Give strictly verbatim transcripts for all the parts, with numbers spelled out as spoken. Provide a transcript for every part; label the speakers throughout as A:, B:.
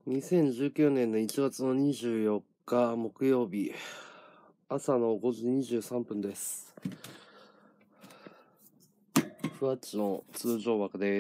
A: にせんじゅうきゅうねんのいちがつのにじゅうよっか木曜日、朝のごじにじゅうさんぷんです。ふわっちの通常枠です。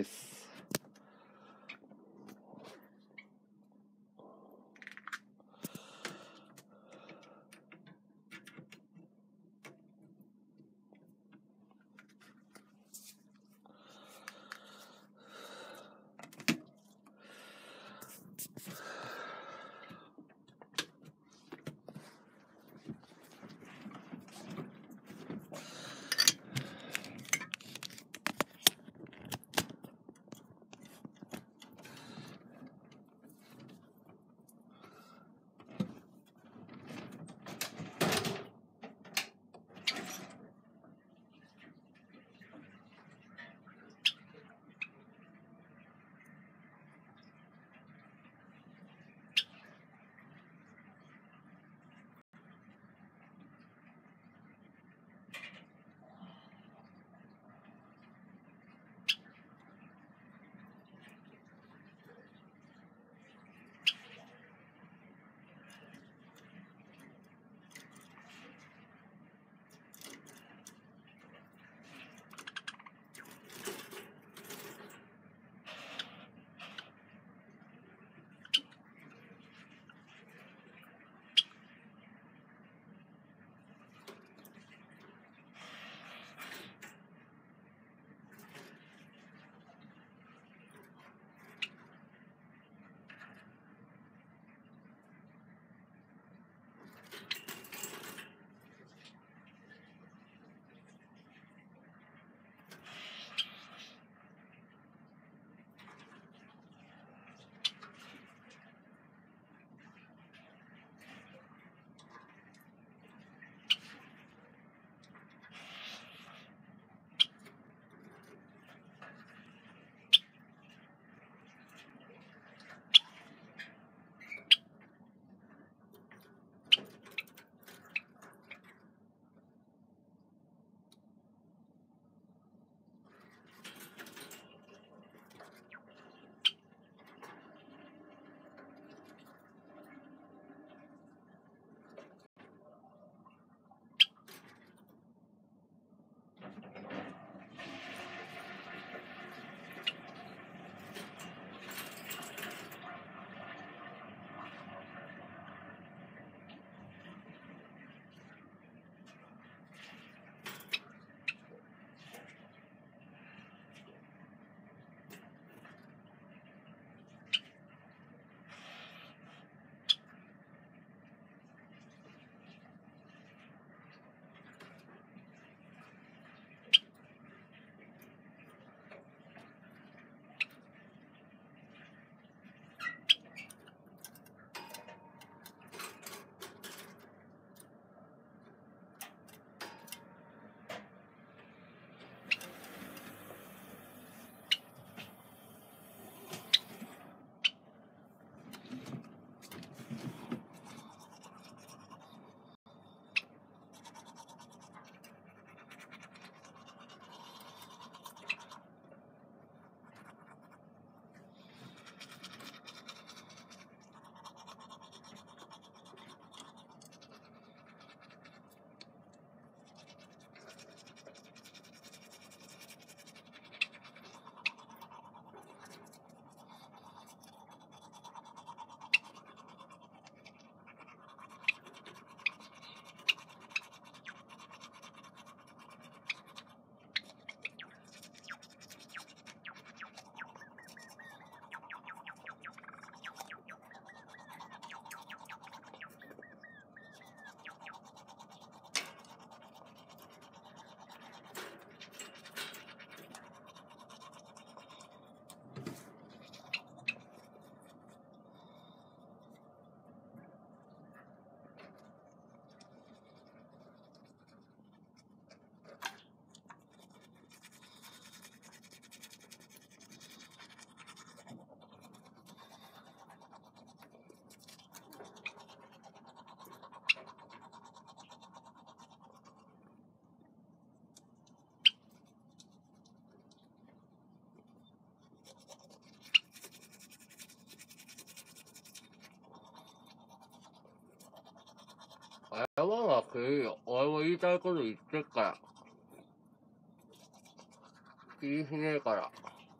A: 山は食えるよ。俺も言いたいこと言ってっから。気にしねえから。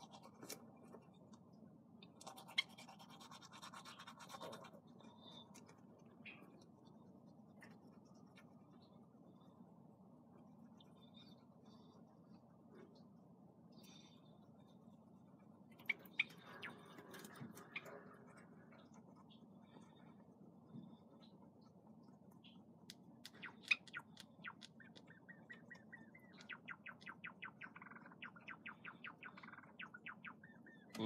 A: うん。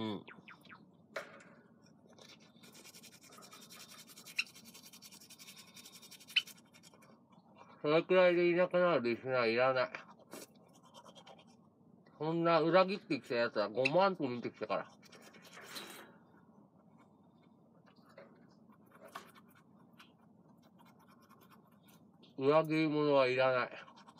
A: それくらいでいなくなるリスナーいらない。そんな裏切ってきたやつはごまんと見てきたから。裏切り者はいらない。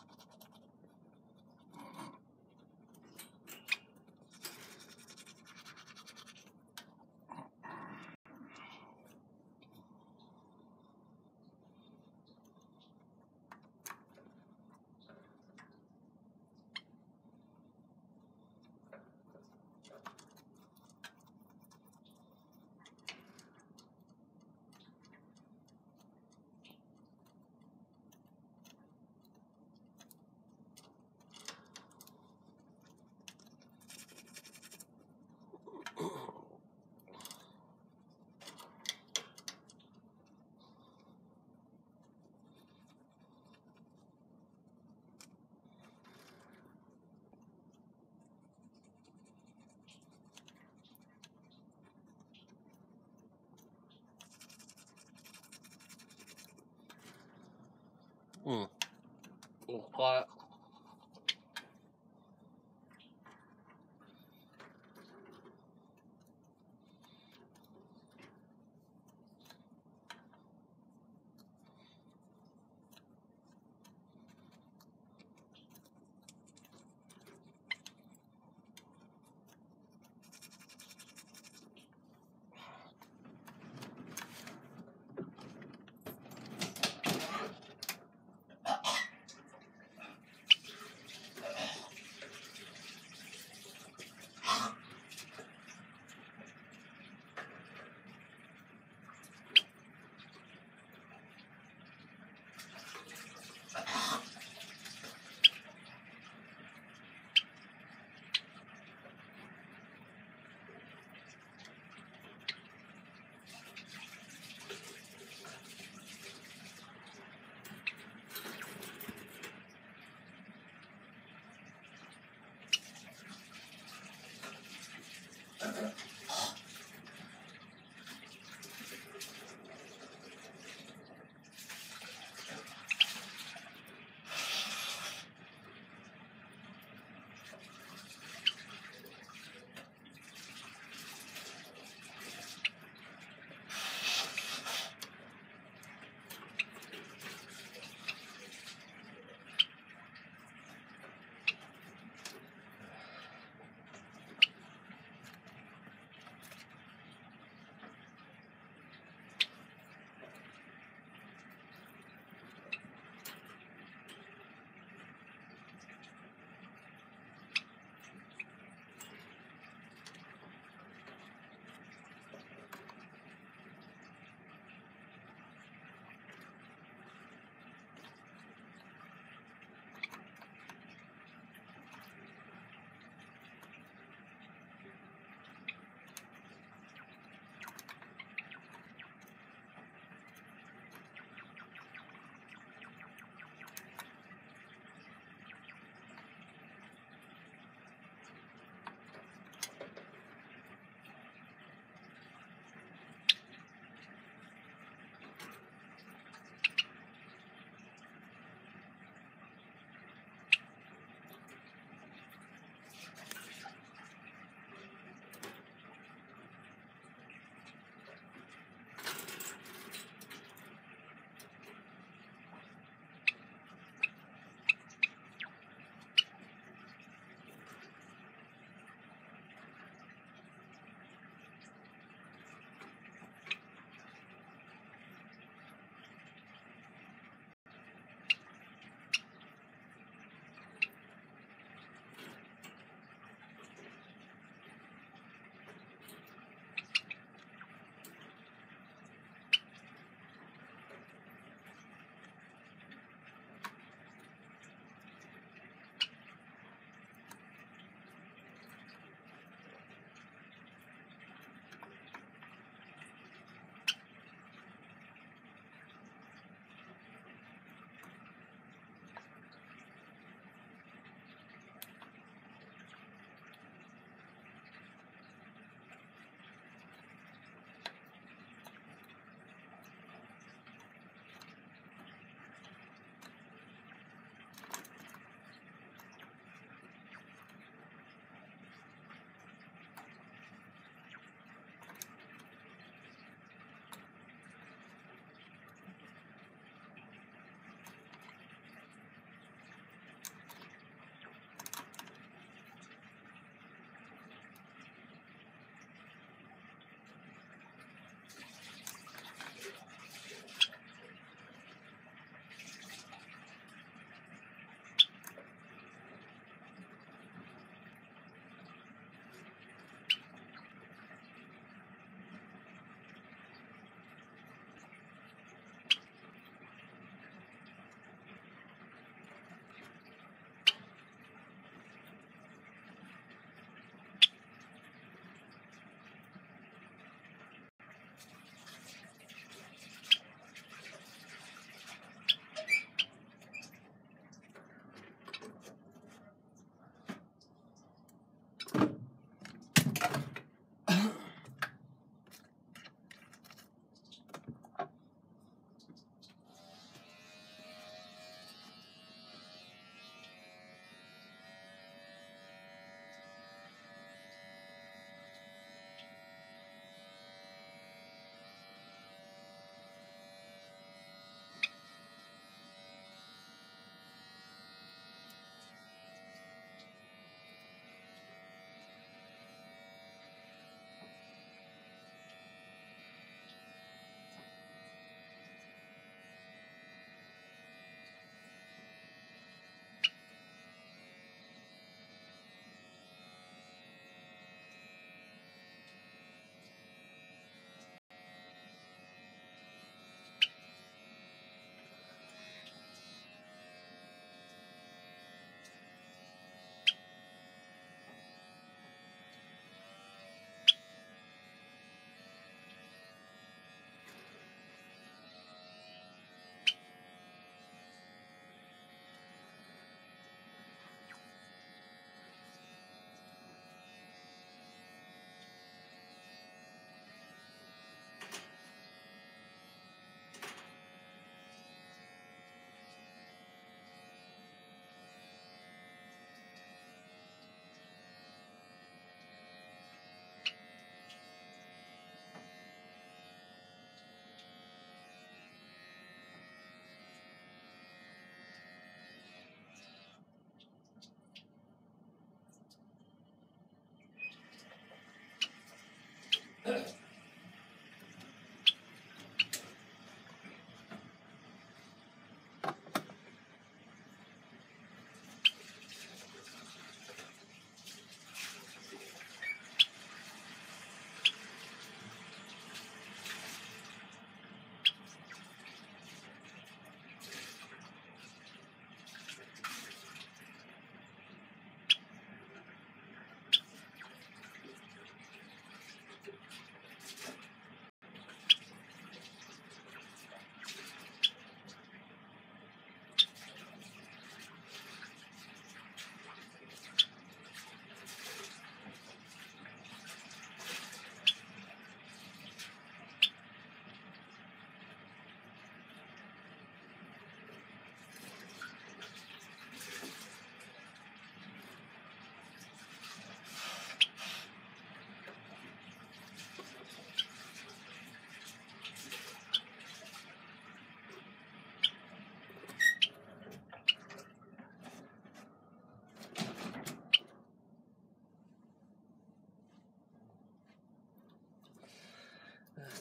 A: うん。おかえ。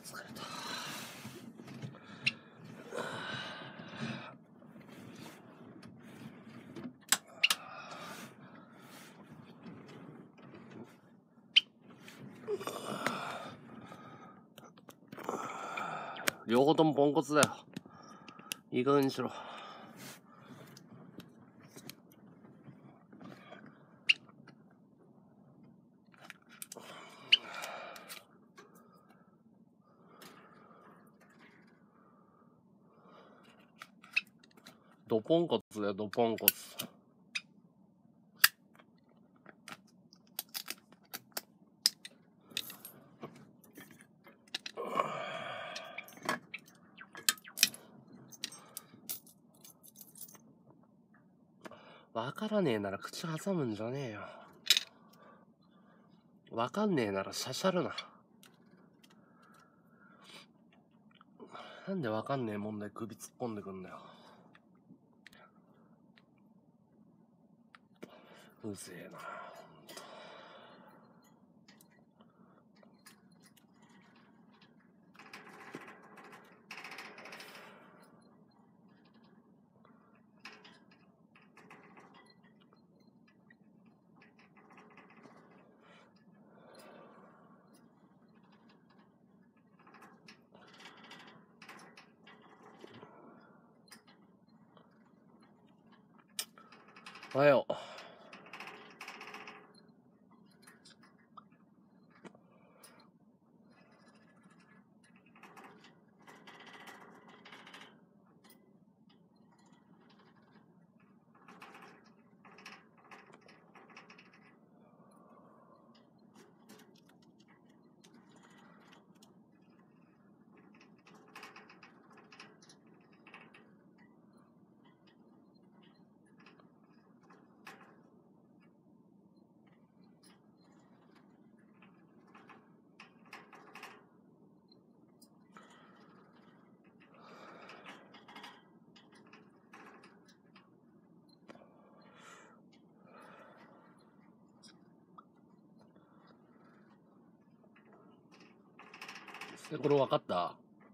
A: 疲れた。両方ともポンコツだよ。いい加減にしろ。ドポンコツだよ、ドポンコツ。わからねえなら口挟むんじゃねえよ。わかんねえならしゃしゃるな。なんでわかんねえ問題首突っ込んでくんだよ。うぜえな。おはよう。これ分かった？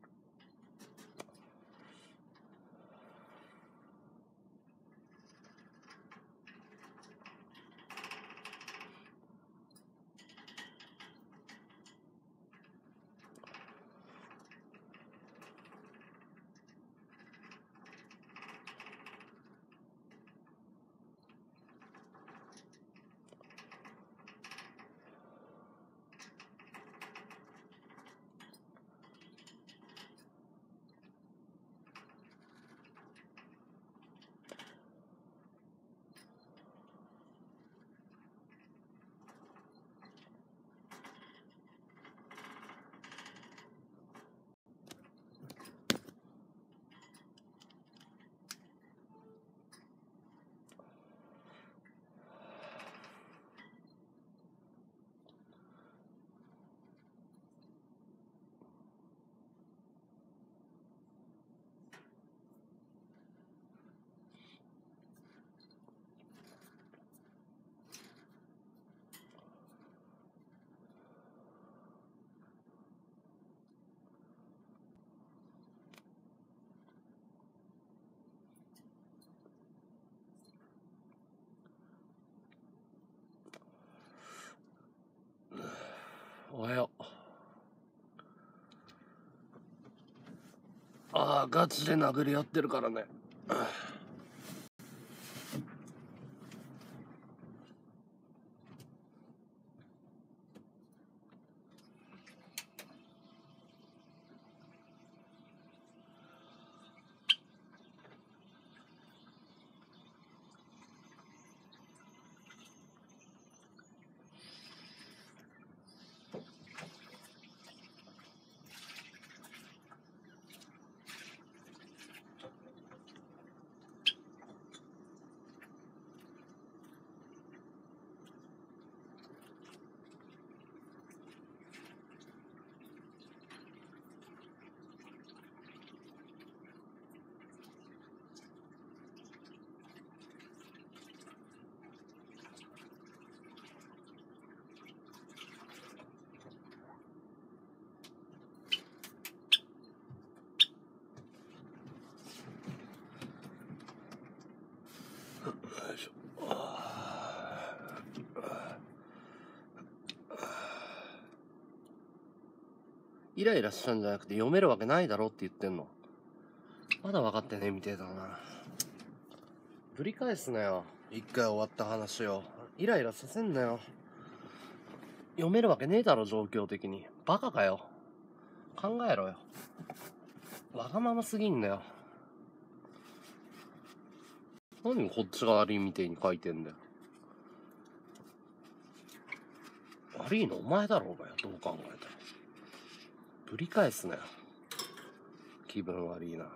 A: おはよう。ああ、ガチで殴り合ってるからね。 イライラしたんじゃなくて読めるわけないだろって言ってんの。まだ分かってねえみてえだな。ぶり返すなよ。一回終わった話を。イライラさせんなよ。読めるわけねえだろ、状況的に。バカかよ。考えろよ。わがまますぎんだよ。何こっちが悪いみてえに書いてんだよ。悪いのお前だろうがよ、どう考えたら。ぶり返すなよ。気分悪いな。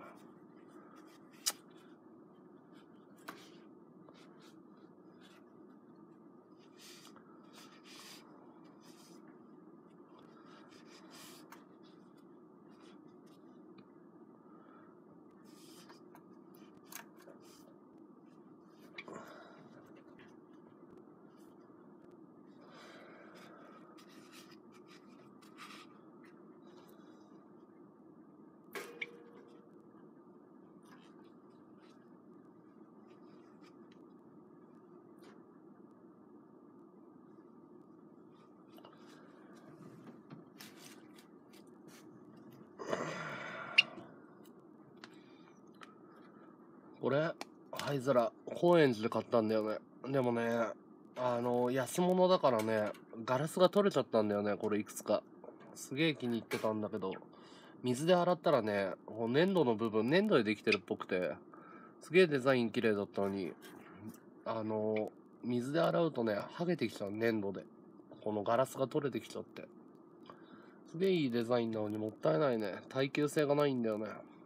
A: これ、灰皿、高円寺で買ったんだよね。でもね、あの、安物だからね、ガラスが取れちゃったんだよね、これいくつか。すげえ気に入ってたんだけど、水で洗ったらね、粘土の部分、粘土でできてるっぽくて、すげえデザイン綺麗だったのに、あの、水で洗うとね、剥げてきちゃう、粘土で。このガラスが取れてきちゃって。すげえいいデザインなのにもったいないね。耐久性がないんだよね。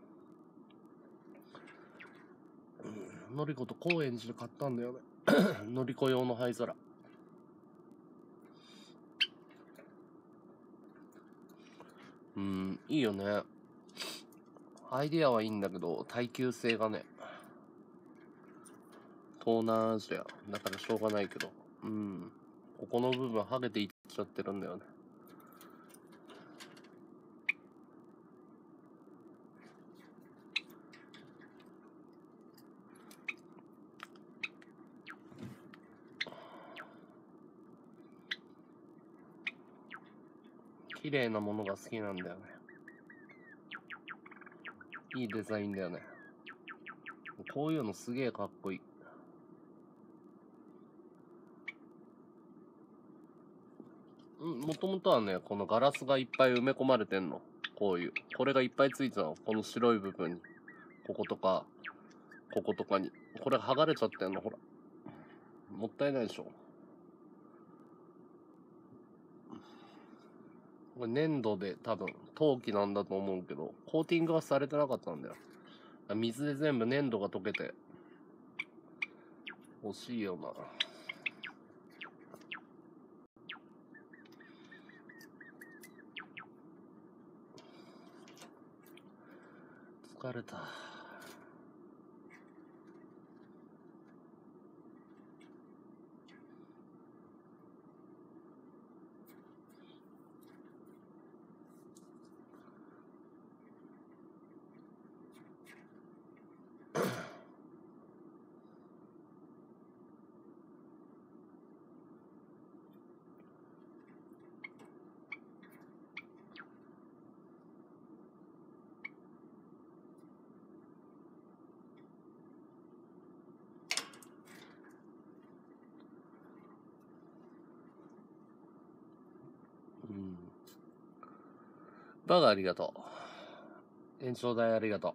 A: のりこと高円寺で買ったんだよね。のりこ用の灰皿。うん、いいよね。アイディアはいいんだけど、耐久性がね。東南アジア。だからしょうがないけど。うん。ここの部分剥げていっちゃってるんだよね。綺麗なものが好きなんだよね。いいデザインだよね。こういうのすげえかっこいい。うん、もともとはね、このガラスがいっぱい埋め込まれてんの。こういう。これがいっぱいついてたの。この白い部分に。こことか、こことかに。これ剥がれちゃってんの、ほら。もったいないでしょ。これ粘土で多分陶器なんだと思うけど、コーティングはされてなかったんだよ。水で全部粘土が溶けて欲しいよな。疲れた。うん。バカありがとう。延長代ありがとう。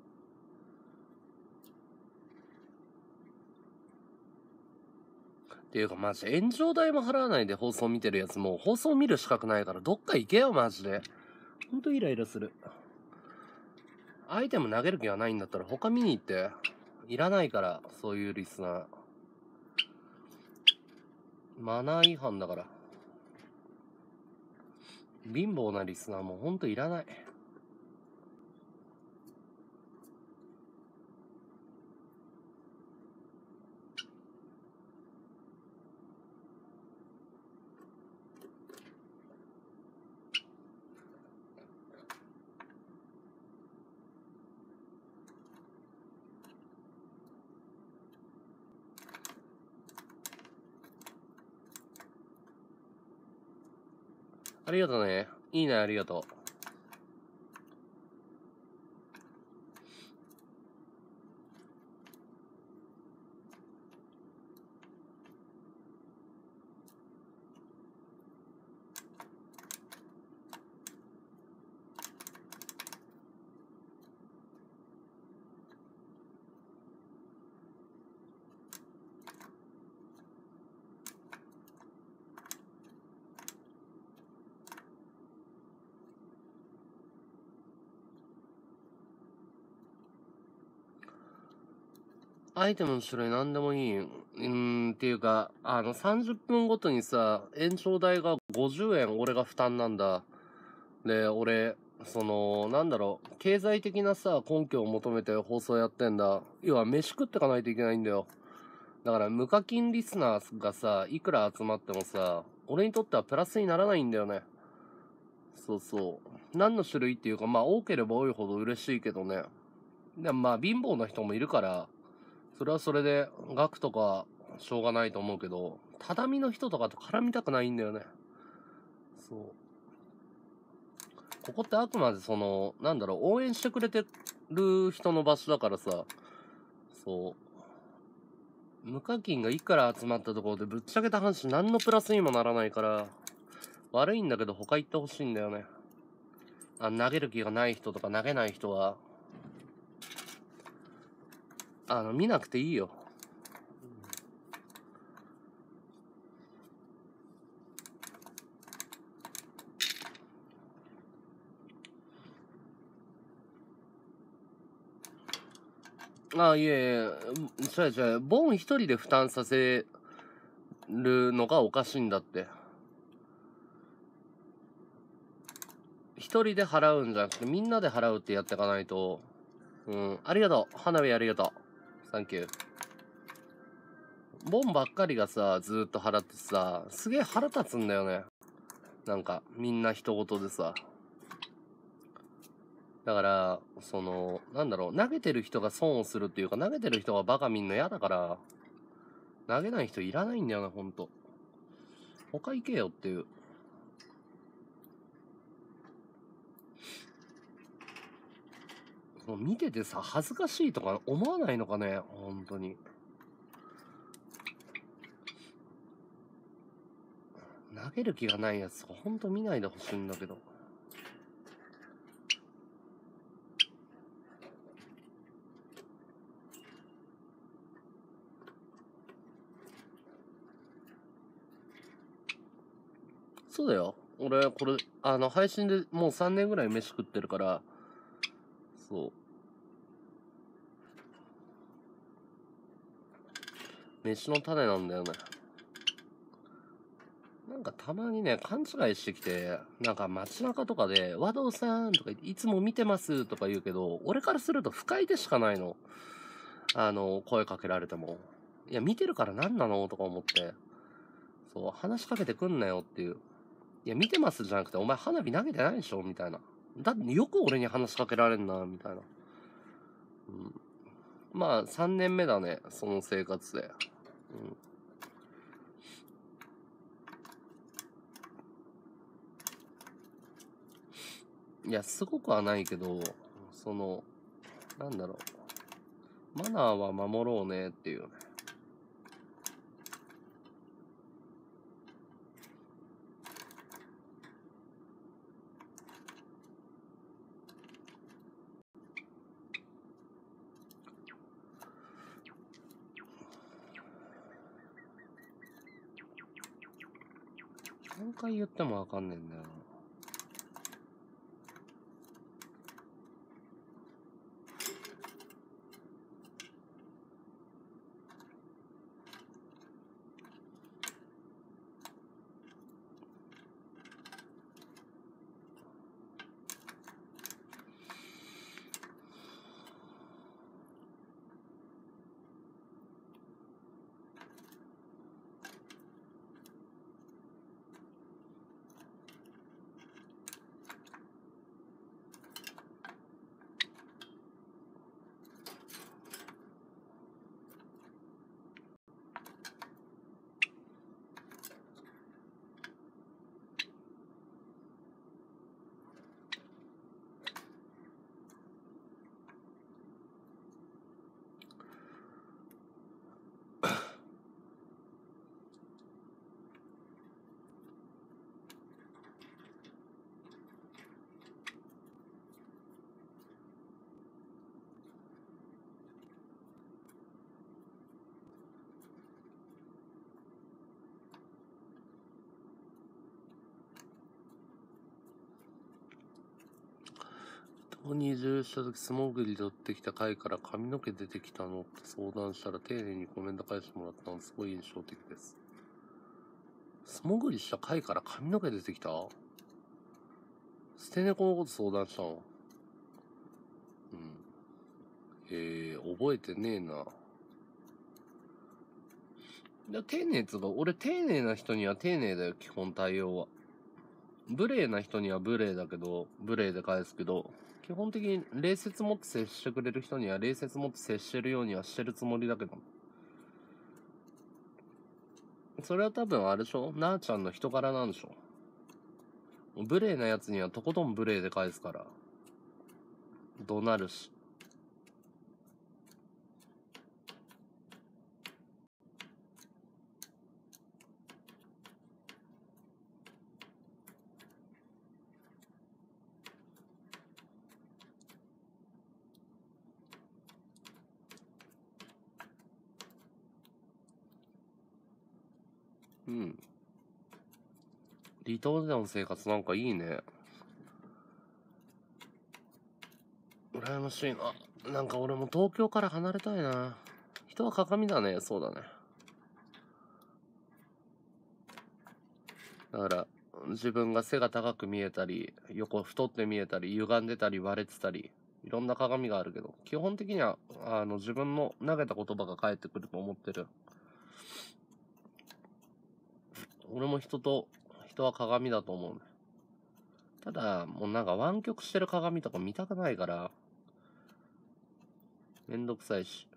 A: っていうかマジ炎上代も払わないで放送見てるやつもう放送見る資格ないからどっか行けよマジで。ほんとイライラする。アイテム投げる気がないんだったら他見に行って。いらないからそういうリスナー。マナー違反だから。貧乏なリスナーもほんといらない。ありがとうね。いいね、ありがとう。 アイテムの種類何でもいい。うーん、っていうか、あの、さんじゅっぷんごとにさ、延長代がごじゅうえん俺が負担なんだ。で、俺、その、なんだろう、経済的なさ、根拠を求めて放送やってんだ。要は、飯食ってかないといけないんだよ。だから、無課金リスナーがさ、いくら集まってもさ、俺にとってはプラスにならないんだよね。そうそう。何の種類っていうか、まあ、多ければ多いほど嬉しいけどね。でもまあ、貧乏な人もいるから、それはそれで、額とか、しょうがないと思うけど、畳の人とかと絡みたくないんだよね。そう。ここってあくまでその、なんだろう、応援してくれてる人の場所だからさ、そう。無課金がいくら集まったところでぶっちゃけた話何のプラスにもならないから、悪いんだけど他行ってほしいんだよね。あ、投げる気がない人とか投げない人は、あの、見なくていいよ。あ、いえいえ、違う違う、ボン一人で負担させるのがおかしいんだって。一人で払うんじゃなくて、みんなで払うってやっていかないと。うん、ありがとう。花火ありがとう。サンキュー。ボンばっかりがさ、ずーっと払ってさ、すげえ腹立つんだよね。なんか、みんな人事でさ。だから、その、なんだろう、投げてる人が損をするっていうか、投げてる人がバカみんな嫌だから、投げない人いらないんだよな、ほんと。他行けよっていう。もう見ててさ、恥ずかしいとか思わないのかね、本当に。投げる気がないやつとか、ほんと見ないでほしいんだけど。そうだよ。俺、これ、あの、配信でもうさんねんぐらい飯食ってるから、そう。飯の種なんだよね。なんかたまにね、勘違いしてきて、なんか街中とかで、和道さんとか言って、いつも見てますとか言うけど、俺からすると不快でしかないの。あの、声かけられても。いや、見てるから何なのとか思って。そう、話しかけてくんなよっていう。いや、見てますじゃなくて、お前花火投げてないでしょみたいな。だってよく俺に話しかけられんな、みたいな。うん。まあ、さんねんめだね、その生活で。うん。いや、すごくはないけど、その、なんだろう。マナーは守ろうねっていうね。何回言ってもわかんねえんだよな。 ここに移住した時、素潜りで取ってきた貝から髪の毛出てきたのって相談したら丁寧にコメント返してもらったのすごい印象的です。素潜りした貝から髪の毛出てきた？捨て猫のこと相談したの？うん。えー、覚えてねえな。だ丁寧っつうか、俺丁寧な人には丁寧だよ、基本対応は。無礼な人には無礼だけど、無礼で返すけど、基本的に礼節持って接してくれる人には礼節持って接してるようにはしてるつもりだけど。それは多分あれでしょ？なあちゃんの人柄なんでしょ？無礼なやつにはとことん無礼で返すから。怒鳴るし。うん。離島での生活なんかいいね。羨ましいな。なんか俺も東京から離れたいな。人は鏡だね。そうだね。だから、自分が背が高く見えたり、横太って見えたり、歪んでたり、割れてたり、いろんな鏡があるけど、基本的には、あの、自分の投げた言葉が返ってくると思ってる。俺も人と、人は鏡だと思うね。ただ、もうなんか湾曲してる鏡とか見たくないから、めんどくさいし。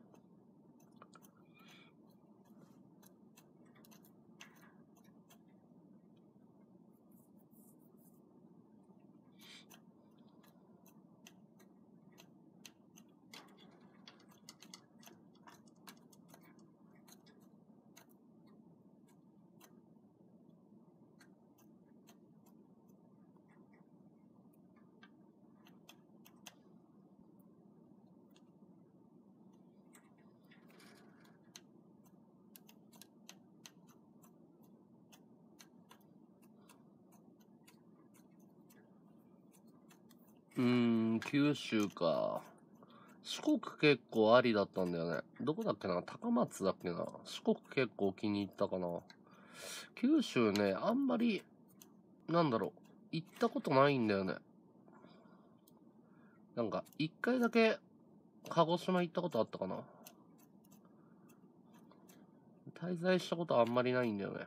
A: うーん、九州か。四国結構ありだったんだよね。どこだっけな？高松だっけな？四国結構気に入ったかな。九州ね、あんまり、なんだろう、行ったことないんだよね。なんか、一回だけ、鹿児島行ったことあったかな。滞在したことあんまりないんだよね。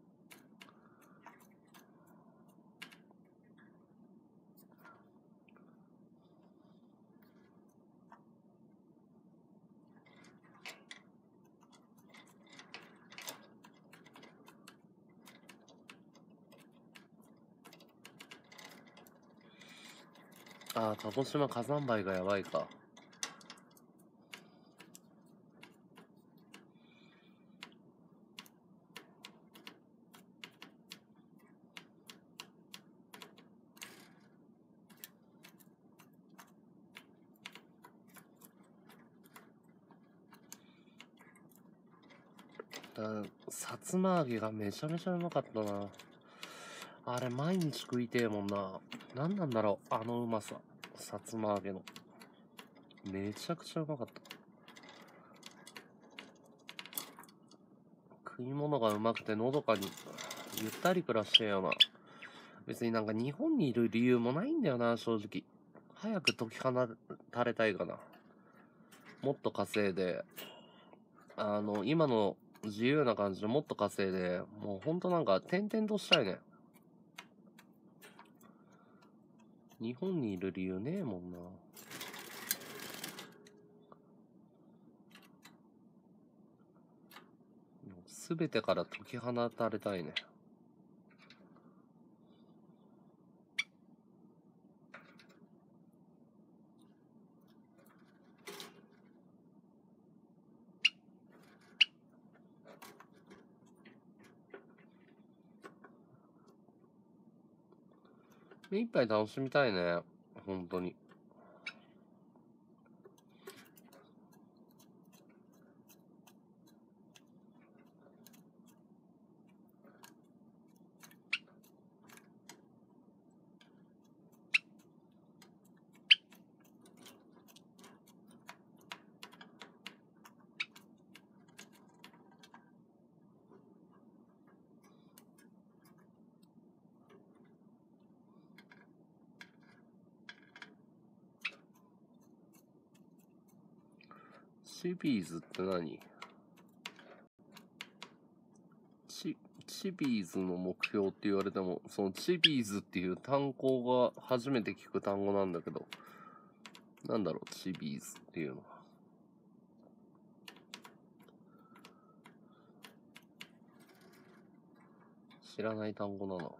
A: ああ、鹿児島火山灰がやばいか。ださつま揚げがめちゃめちゃうまかったな。あれ毎日食いてえもんな。なんなんだろう、あのうまさ。さつま揚げの。めちゃくちゃうまかった。食い物がうまくてのどかにゆったり暮らしてえよな。別になんか日本にいる理由もないんだよな、正直。早く解き放たれたいかな。もっと稼いで、あの、今の自由な感じでもっと稼いで、もうほんとなんか転々としたいね。日本にいる理由ねえもんな。すべてから解き放たれたいね。目いっぱい楽しみたいね。本当に。 チビーズって何？チ、チビーズの目標って言われても、そのチビーズっていう単語が初めて聞く単語なんだけど、なんだろう、チビーズっていうのは。知らない単語なの。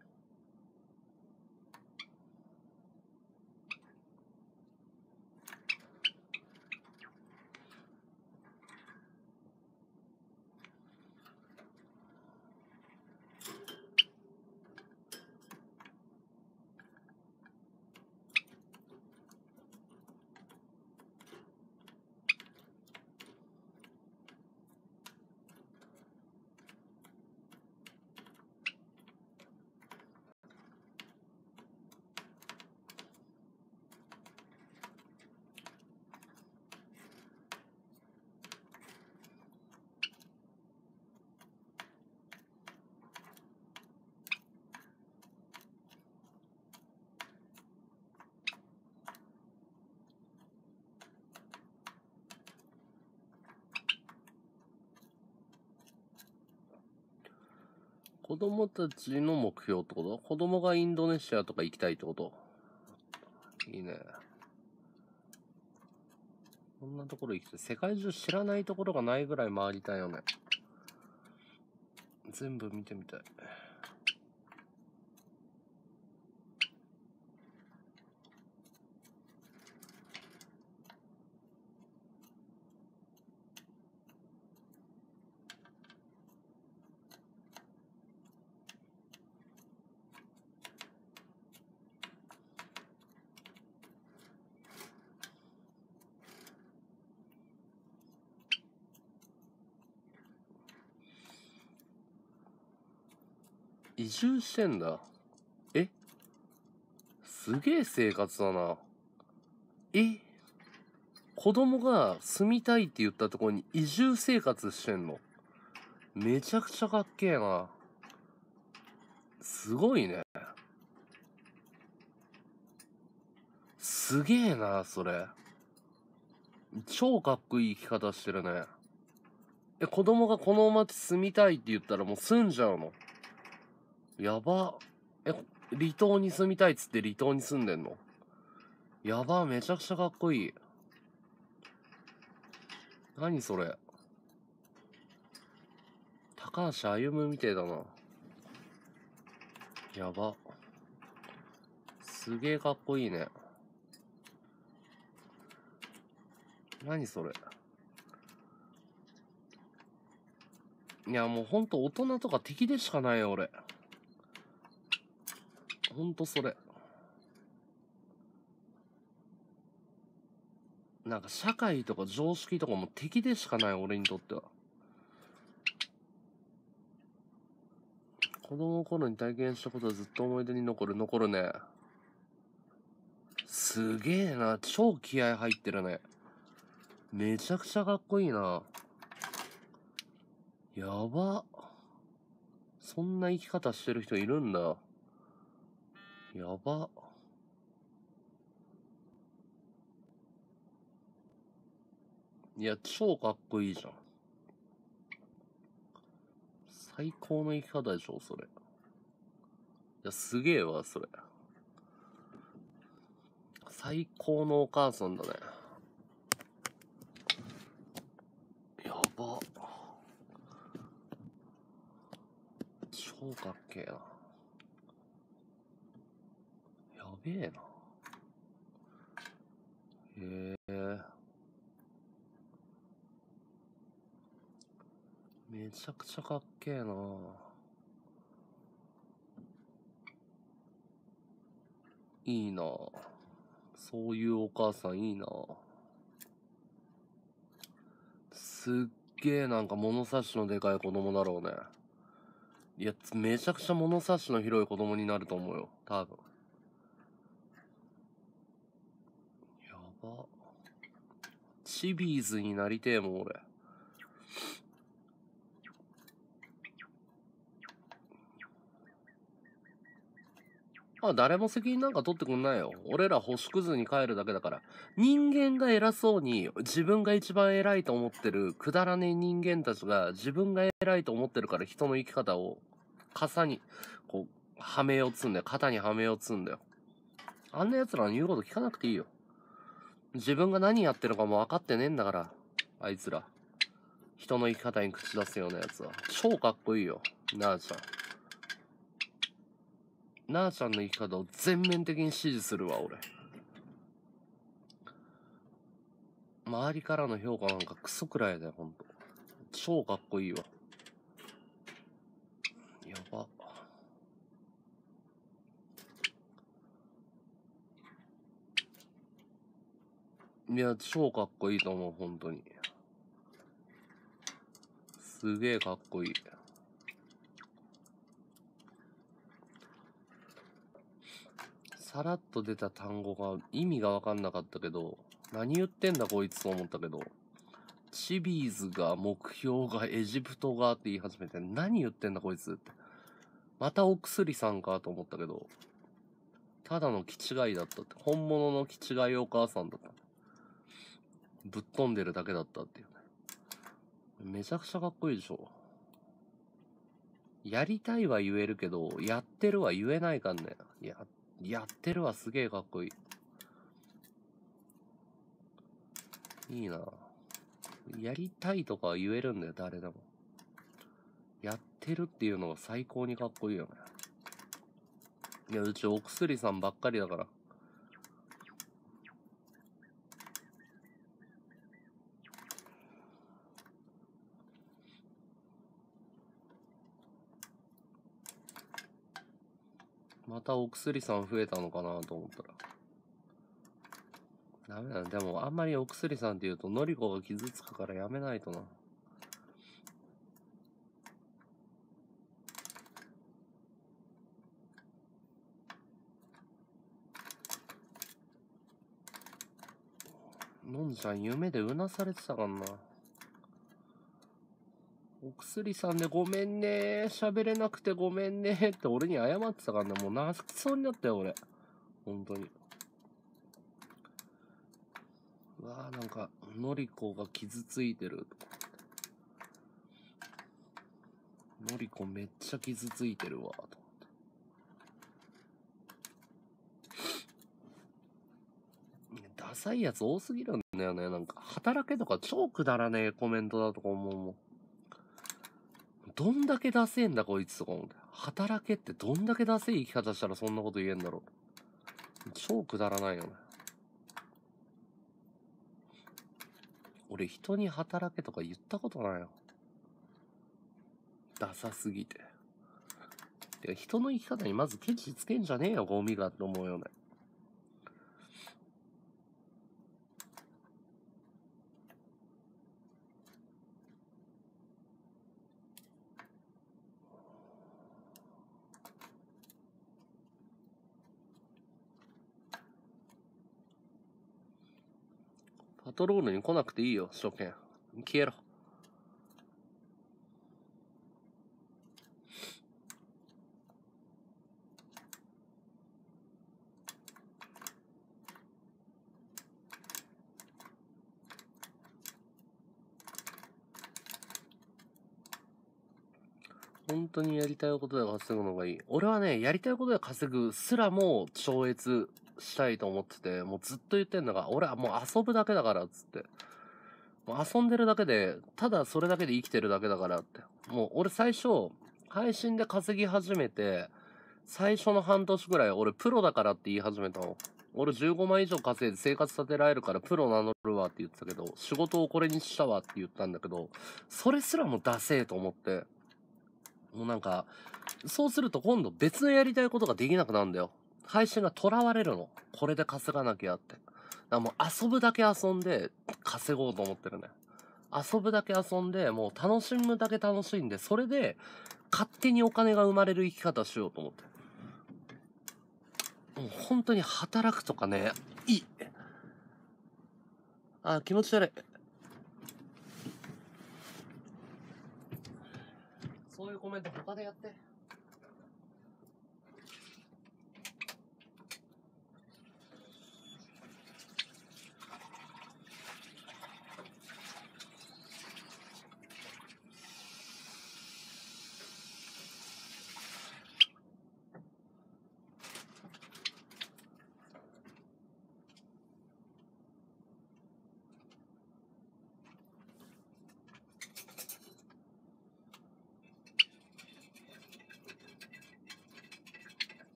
A: 子供たちの目標ってこと？子供がインドネシアとか行きたいってこと？いいね。こんなところ行きたい。世界中知らないところがないぐらい回りたいよね。全部見てみたい。移住してんだ。え？すげえ生活だな。え？子供が住みたいって言ったところに移住生活してんの？めちゃくちゃかっけえな。すごいね。すげえな、それ。超かっこいい生き方してるね。え、子供がこの町住みたいって言ったらもう住んじゃうの？やば。え、離島に住みたいっつって離島に住んでんの？やば、めちゃくちゃかっこいい。何それ。高橋歩みてえだな。やば。すげえかっこいいね。何それ。いや、もうほんと大人とか敵でしかないよ、俺。ほんとそれ。なんか社会とか常識とかも敵でしかない、俺にとっては。子供の頃に体験したことはずっと思い出に残る。残るね。すげえな。超気合入ってるね。めちゃくちゃかっこいいな。やば。そんな生き方してる人いるんだ。やば。いや、超かっこいいじゃん。最高の生き方でしょ、それ。いや、すげえわ、それ。最高のお母さんだね。やば。超かっけえな。やべえな。へえ。めちゃくちゃかっけえな。いいな。そういうお母さんいいな。すっげえなんか物差しのでかい子供だろうね。いや、めちゃくちゃ物差しの広い子供になると思うよ。多分。やば。チビーズになりてえもん、俺。 あ、誰も責任なんか取ってくんないよ。俺ら星屑に帰るだけだから。人間が偉そうに、自分が一番偉いと思ってる、くだらねえ人間たちが、自分が偉いと思ってるから人の生き方を、傘に、こう、はめようつんだよ。肩にはめようつんだよ。あんな奴らの言うこと聞かなくていいよ。自分が何やってるかも分かってねえんだから。あいつら。人の生き方に口出すようなやつは。超かっこいいよ。なあちゃん。なあちゃんの生き方を全面的に支持するわ、俺。周りからの評価なんかクソくらいだよ、ほんと。超かっこいいわ。やば。いや、超かっこいいと思う、ほんとに。すげえかっこいい。さらっと出た単語が意味がわかんなかったけど、何言ってんだこいつと思ったけど、チビーズが目標がエジプトがって言い始めて、何言ってんだこいつって。またお薬さんかと思ったけど、ただの気違いだったって。本物の気違いお母さんだった。ぶっ飛んでるだけだったっていうね。めちゃくちゃかっこいいでしょ。やりたいは言えるけど、やってるは言えないかんね。や、やってるはすげえかっこいい。いいな。やりたいとかは言えるんだよ、誰でも。やってるっていうのが最高にかっこいいよね。いや、うちお薬さんばっかりだから。またお薬さん増えたのかなと思ったら。ダメだね。でもあんまりお薬さんって言うと、のりこが傷つくからやめないとな。のんちゃん夢でうなされてたかんな。お薬さんでごめんねー、喋れなくてごめんねーって俺に謝ってたからね。もう泣きそうになったよ、俺。本当に。うわーなんか、のりこが傷ついてる。のりこめっちゃ傷ついてるわ、と思って。ダサいやつ多すぎるんだよね。なんか、働けとか超くだらねえコメントだとか思うもん。どんだけダセえんだこいつとか思って。働けってどんだけダセえ生き方したらそんなこと言えんだろう。超くだらないよね。俺人に働けとか言ったことないよ。ダサすぎて。てか人の生き方にまずケチつけんじゃねえよ、ゴミがって思うよね。パトロールに来なくていいよ、初見。消えろ。本当にやりたいことで稼ぐのがいい。俺はね、やりたいことで稼ぐすらも超越したいと思ってて、もうずっと言ってんだが、俺はもう遊ぶだけだからっつって。もう遊んでるだけで、ただそれだけで生きてるだけだからって。もう俺最初、配信で稼ぎ始めて、最初の半年ぐらい俺プロだからって言い始めたの。俺じゅうごまん以上稼いで生活立てられるからプロ名乗るわって言ってたけど、仕事をこれにしたわって言ったんだけど、それすらもダセーと思って、もうなんか、そうすると今度別のやりたいことができなくなるんだよ。配信が囚われるの。これで稼がなきゃって。だからもう遊ぶだけ遊んで稼ごうと思ってるね。遊ぶだけ遊んで、もう楽しむだけ楽しんで、それで勝手にお金が生まれる生き方しようと思って。もう本当に働くとかね、いい。あ、気持ち悪い。そういうコメント他でやって。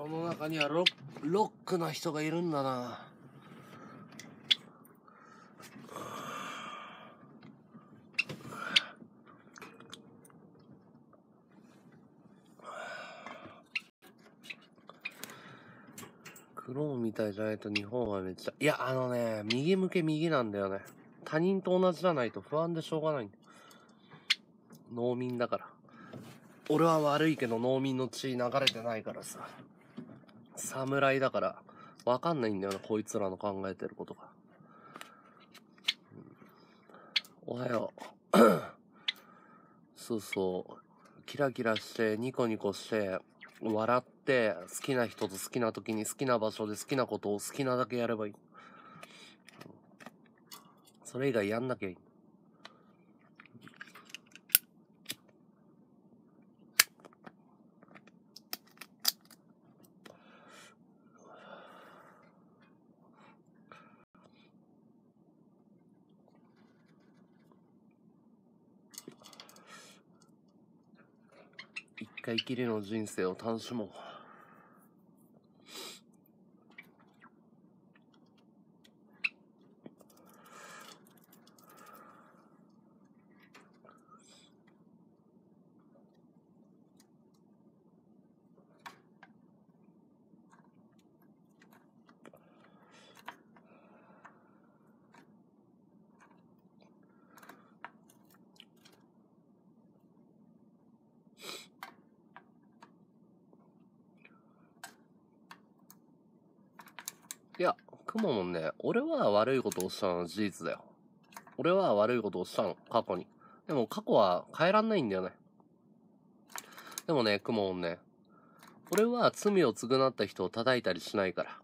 A: 世の中にはロッロックな人がいるんだな。クローンみたいじゃないと日本はめっちゃ、いや、あのね、右向け右なんだよね。他人と同じじゃないと不安でしょうがないんだよ。農民だから。俺は悪いけど農民の血流れてないからさ。侍だから分かんないんだよな、こいつらの考えてることが。おはよう。そうそう。キラキラしてニコニコして笑って好きな人と好きな時に好きな場所で好きなことを好きなだけやればいい。それ以外やんなきゃいい。一回きりの人生を楽しもう。いや、くももんね、俺は悪いことをしたのは事実だよ。俺は悪いことをしたの、過去に。でも過去は変えらんないんだよね。でもね、くももんね、俺は罪を償った人を叩いたりしないから。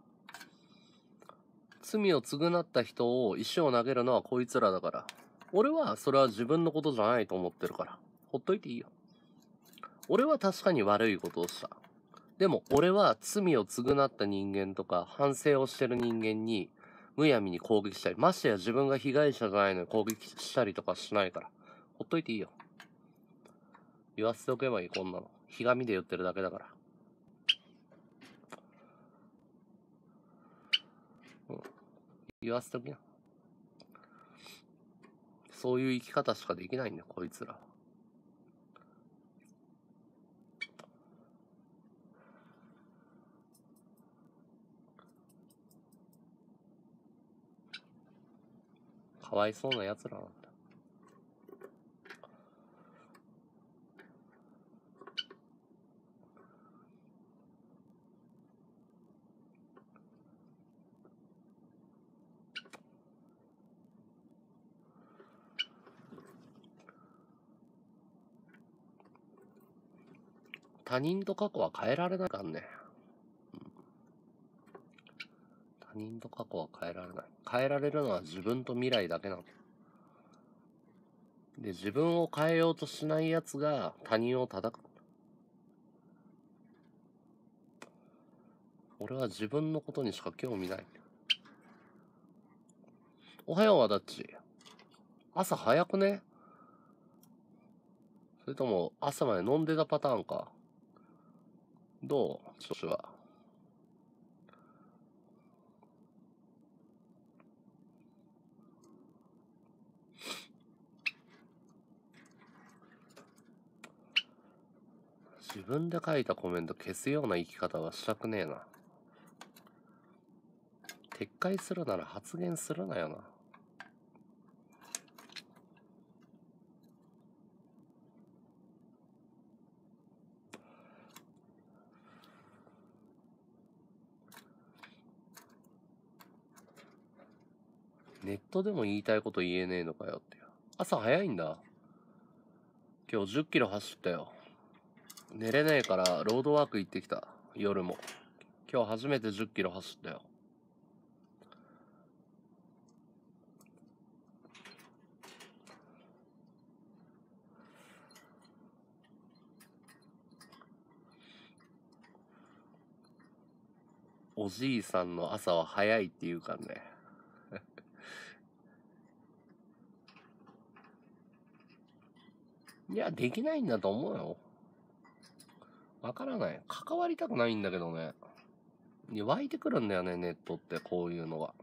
A: 罪を償った人を石を投げるのはこいつらだから。俺はそれは自分のことじゃないと思ってるから。ほっといていいよ。俺は確かに悪いことをした。でも俺は罪を償った人間とか反省をしてる人間にむやみに攻撃したり、ましてや自分が被害者じゃないのに攻撃したりとかしないから。ほっといていいよ。言わせておけばいい、こんなの。ひがみで言ってるだけだから。うん。言わせておけな。そういう生き方しかできないんだよ、こいつらは。かわいそうな奴らなんだ。他人と過去は変えられないからね。うん、他人と過去は変えられない。変えられるのは自分と未来だけなの。で、自分を変えようとしない奴が他人を叩く。俺は自分のことにしか興味ない。おはよう、わだっち。朝早くね？それとも朝まで飲んでたパターンか。どう？調子は。自分で書いたコメント消すような生き方はしたくねえな。撤回するなら発言するなよな。ネットでも言いたいこと言えねえのかよっていう。朝早いんだ。今日じゅっキロ走ったよ。寝れねえからロードワーク行ってきた。夜も。今日初めてじゅっキロ走ったよ。おじいさんの朝は早いって言うからね。いや、できないんだと思うよ。 わからない。関わりたくないんだけどね。湧いてくるんだよね、ネットってこういうのが。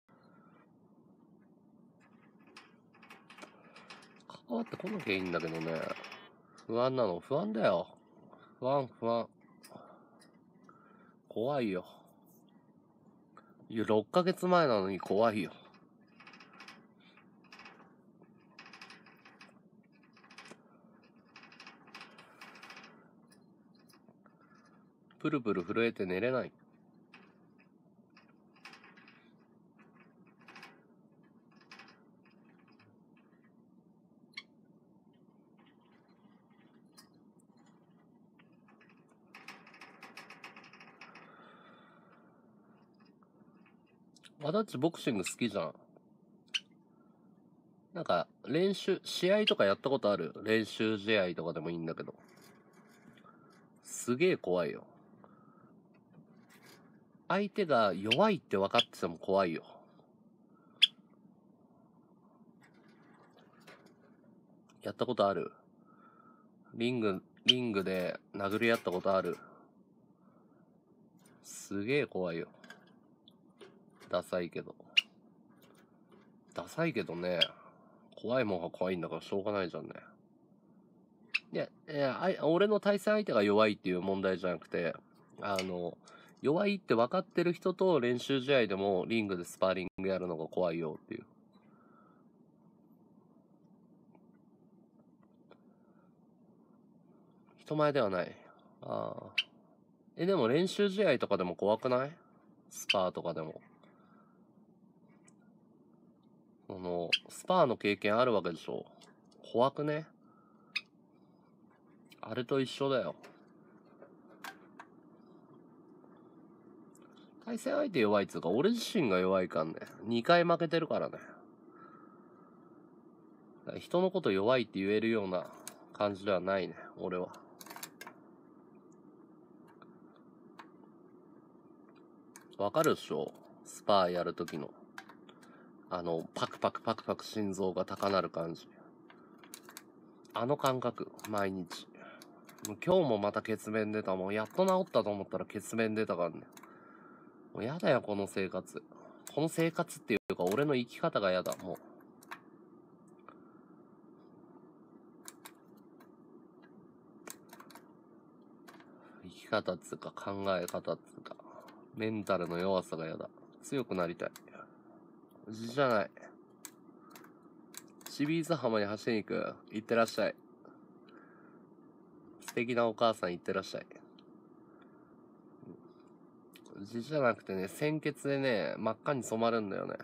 A: 関わってこなきゃいいんだけどね。不安なの。不安だよ。不安、不安。怖いよ。いや、ろっかげつまえなのに怖いよ。プルプル震えて寝れない。あだっちボクシング好きじゃん。なんか、練習、試合とかやったことある？練習試合とかでもいいんだけど。すげえ怖いよ。相手が弱いって分かってても怖いよ。やったことある？リング、リングで殴り合ったことある？すげえ怖いよ。ダサいけど。ダサいけどね。怖いもんが怖いんだからしょうがないじゃんね。いや、いや、あ俺の対戦相手が弱いっていう問題じゃなくて、あの、弱いって分かってる人と練習試合でもリングでスパーリングやるのが怖いよっていう。人前ではない。ああ。え、でも練習試合とかでも怖くない？スパーとかでも。その、スパーの経験あるわけでしょ。怖くね？あれと一緒だよ。対戦相手弱いっつうか、俺自身が弱いかんね。にかい負けてるからね。から人のこと弱いって言えるような感じではないね、俺は。わかるっしょ？スパーやるときの。あの、パクパクパクパク心臓が高鳴る感じ。あの感覚、毎日。もう今日もまた血便出たもん。やっと治ったと思ったら血便出たからね。もうやだよ、この生活。この生活っていうか、俺の生き方がやだ、もう。生き方っつうか、考え方っつうか、メンタルの弱さがやだ。強くなりたい。じじゃない。シビーズ浜に走りに行く。行ってらっしゃい。素敵なお母さん行ってらっしゃい。字じゃなくてね、鮮血でね、真っ赤に染まるんだよね。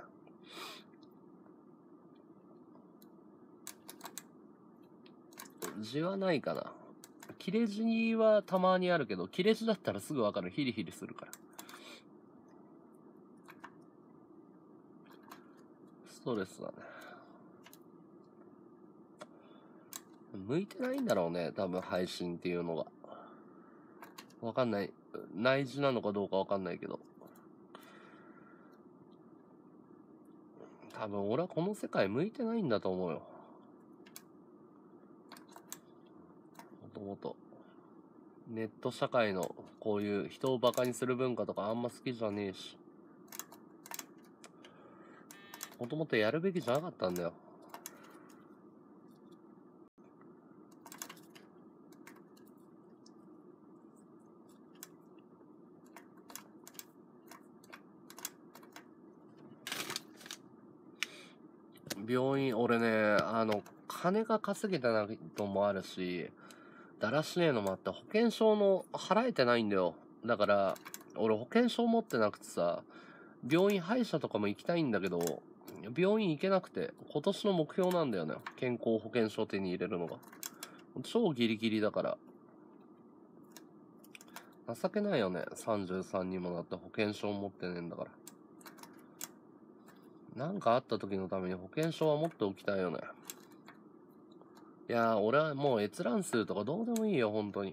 A: 字はないかな。切れ字はたまにあるけど、切れ字だったらすぐわかる。ヒリヒリするから。ストレスだね。向いてないんだろうね、多分配信っていうのが。わかんない。内字なのかどうかわかんないけど。多分俺はこの世界向いてないんだと思うよ。もともと。ネット社会のこういう人をバカにする文化とかあんま好きじゃねえし。もともとやるべきじゃなかったんだよ。病院、俺ね、あの、金が稼げてないのもあるし、だらしねえのもあって、保険証の払えてないんだよ。だから、俺保険証持ってなくてさ、病院、歯医者とかも行きたいんだけど、病院行けなくて、今年の目標なんだよね。健康保険証手に入れるのが。超ギリギリだから。情けないよね。さんじゅうさんにもなって保険証持ってねえんだから。なんかあった時のために保険証は持っておきたいよね。いやー、俺はもう閲覧数とかどうでもいいよ、本当に。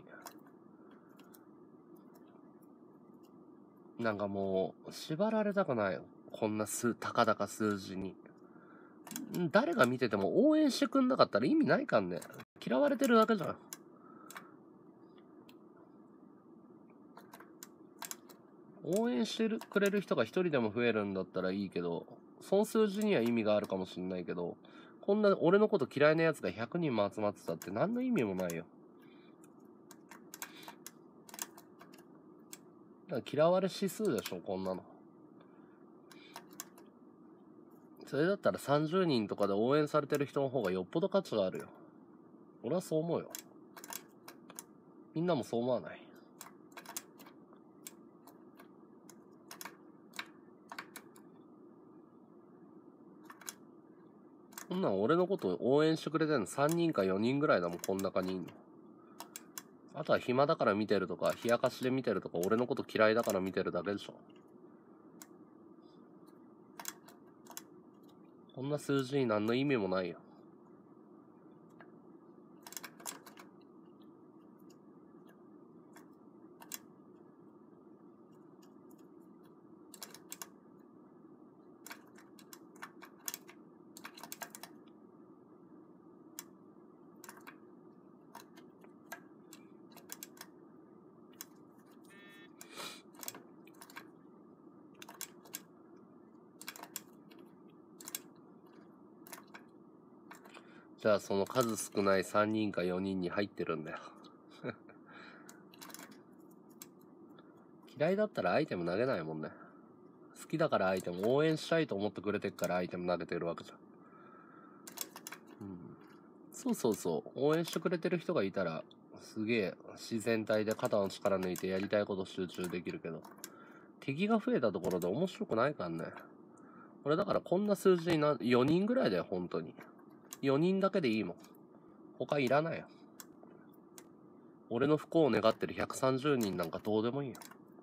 A: なんかもう、縛られたくないよ。こんな数、たかだか数字に。誰が見てても応援してくんなかったら意味ないかんね。嫌われてるだけじゃん。 応援してるくれる人が一人でも増えるんだったらいいけど、その数字には意味があるかもしんないけど、こんな俺のこと嫌いなやつがひゃくにんも集まってたって何の意味もないよ。だから嫌われ指数でしょ、こんなの。それだったらさんじゅうにんとかで応援されてる人の方がよっぽど価値があるよ。俺はそう思うよ。みんなもそう思わない？そんなん俺のことを応援してくれてるのさんにんかよにんぐらいだもん、こん中にいんの。あとは暇だから見てるとか、冷やかしで見てるとか、俺のこと嫌いだから見てるだけでしょ。こんな数字に何の意味もないよ。じゃあその数少ないさんにんかよにんに入ってるんだよ。嫌いだったらアイテム投げないもんね。好きだからアイテム、応援したいと思ってくれてっからアイテム投げてるわけじゃん。うん。そうそうそう。応援してくれてる人がいたら、すげえ自然体で肩の力抜いてやりたいこと集中できるけど、敵が増えたところで面白くないからね。俺だからこんな数字にな、よにんぐらいだよ、本当に。よにんだけでいいもん。他いらないよ。俺の不幸を願ってるひゃくさんじゅうにんなんかどうでもいいよ。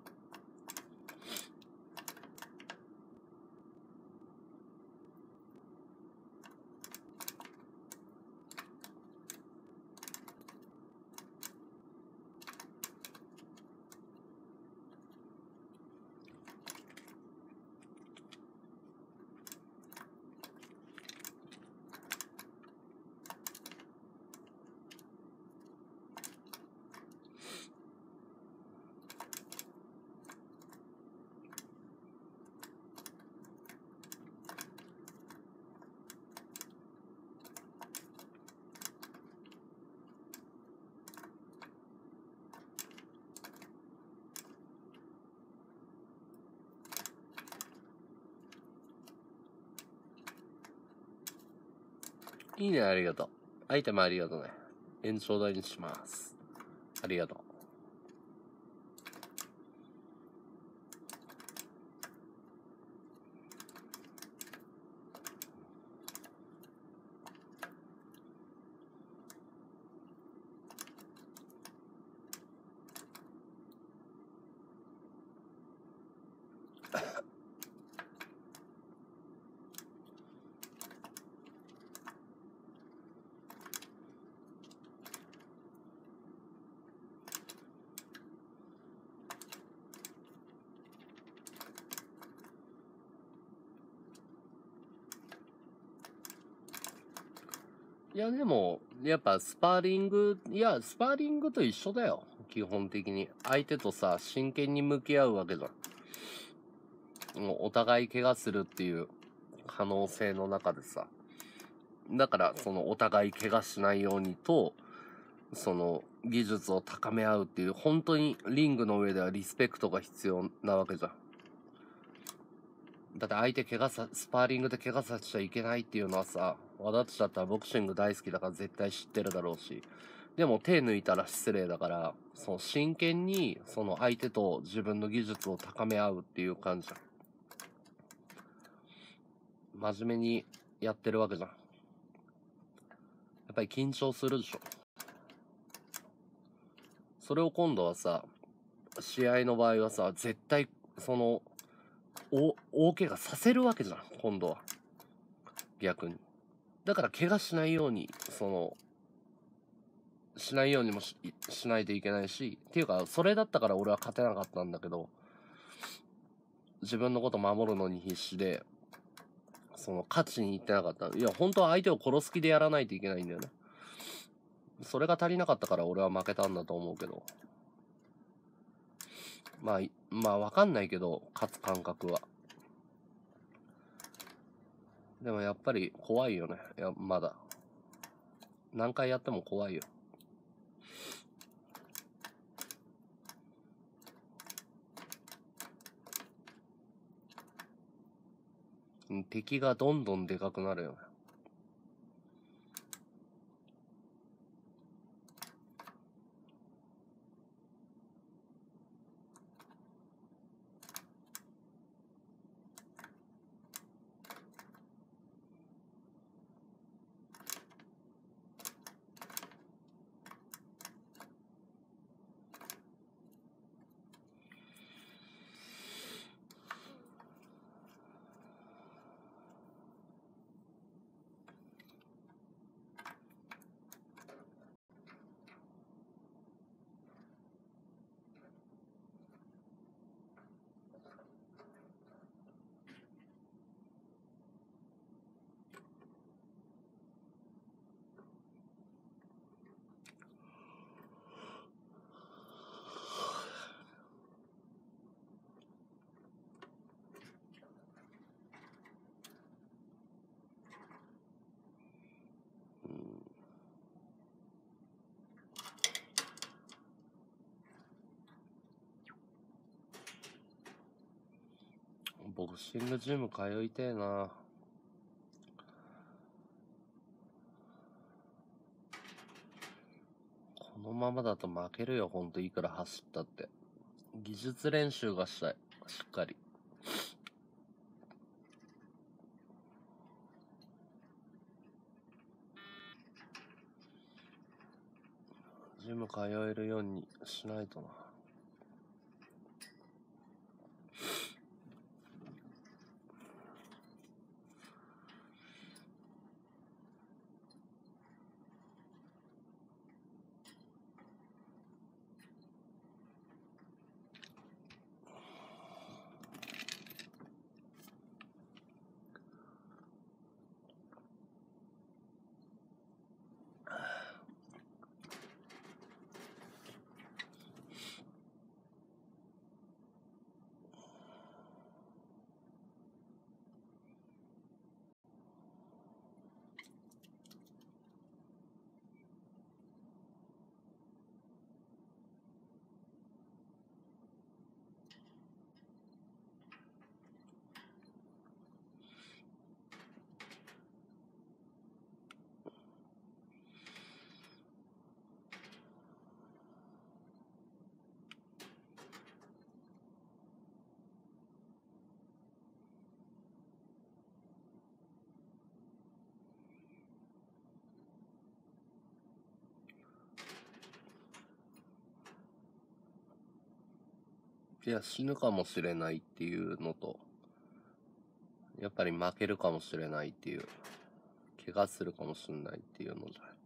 A: いいね、ありがとう。アイテムありがとうね。延長代にします。ありがとう。いやでも、やっぱスパーリング、いや、スパーリングと一緒だよ。基本的に。相手とさ、真剣に向き合うわけじゃん。もうお互い怪我するっていう可能性の中でさ。だから、そのお互い怪我しないようにと、その技術を高め合うっていう、本当にリングの上ではリスペクトが必要なわけじゃん。だって相手怪我さ、スパーリングで怪我させちゃいけないっていうのはさ、わだっちだったらボクシング大好きだから絶対知ってるだろうし。でも手抜いたら失礼だから、その真剣にその相手と自分の技術を高め合うっていう感じじゃん。真面目にやってるわけじゃん。やっぱり緊張するでしょ。それを今度はさ、試合の場合はさ、絶対その、お大怪我させるわけじゃん、今度は。逆に。だから怪我しないように、その、しないようにも し, しないといけないし、っていうか、それだったから俺は勝てなかったんだけど、自分のこと守るのに必死で、その、勝ちに行ってなかった。いや、本当は相手を殺す気でやらないといけないんだよね。それが足りなかったから俺は負けたんだと思うけど。 まあ、いまあわかんないけど、勝つ感覚は。でもやっぱり怖いよね。いや、まだ。何回やっても怖いよ。うん、敵がどんどんでかくなるよね。ボクシングジム通いてえな。このままだと負けるよ、ほんと。いくら走ったって。技術練習がしたい、しっかり。ジム通えるようにしないとな。いや、死ぬかもしれないっていうのと、やっぱり負けるかもしれないっていう、怪我するかもしれないっていうのじゃない。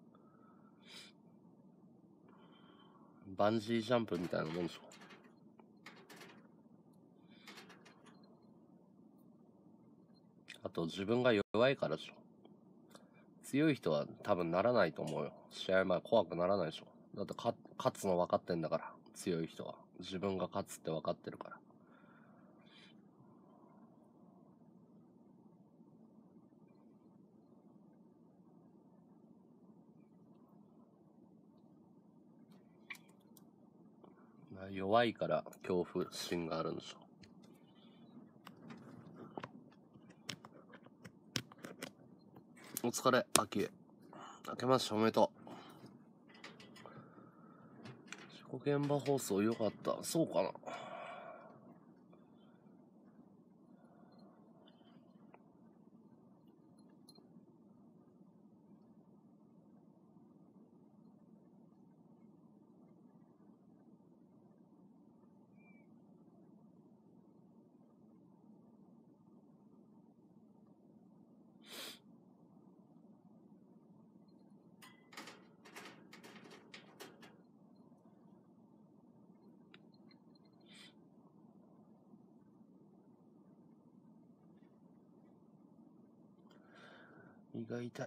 A: バンジージャンプみたいなもんでしょ。あと自分が弱いからでしょ。強い人は多分ならないと思うよ。試合前怖くならないでしょ。だってか勝つの分かってんだから、強い人は。自分が勝つって分かってるから。まあ弱いから恐怖心があるんでしょ。お疲れ、秋。明けましておめでとう。事故現場放送よかった。そうかな。胃が痛い。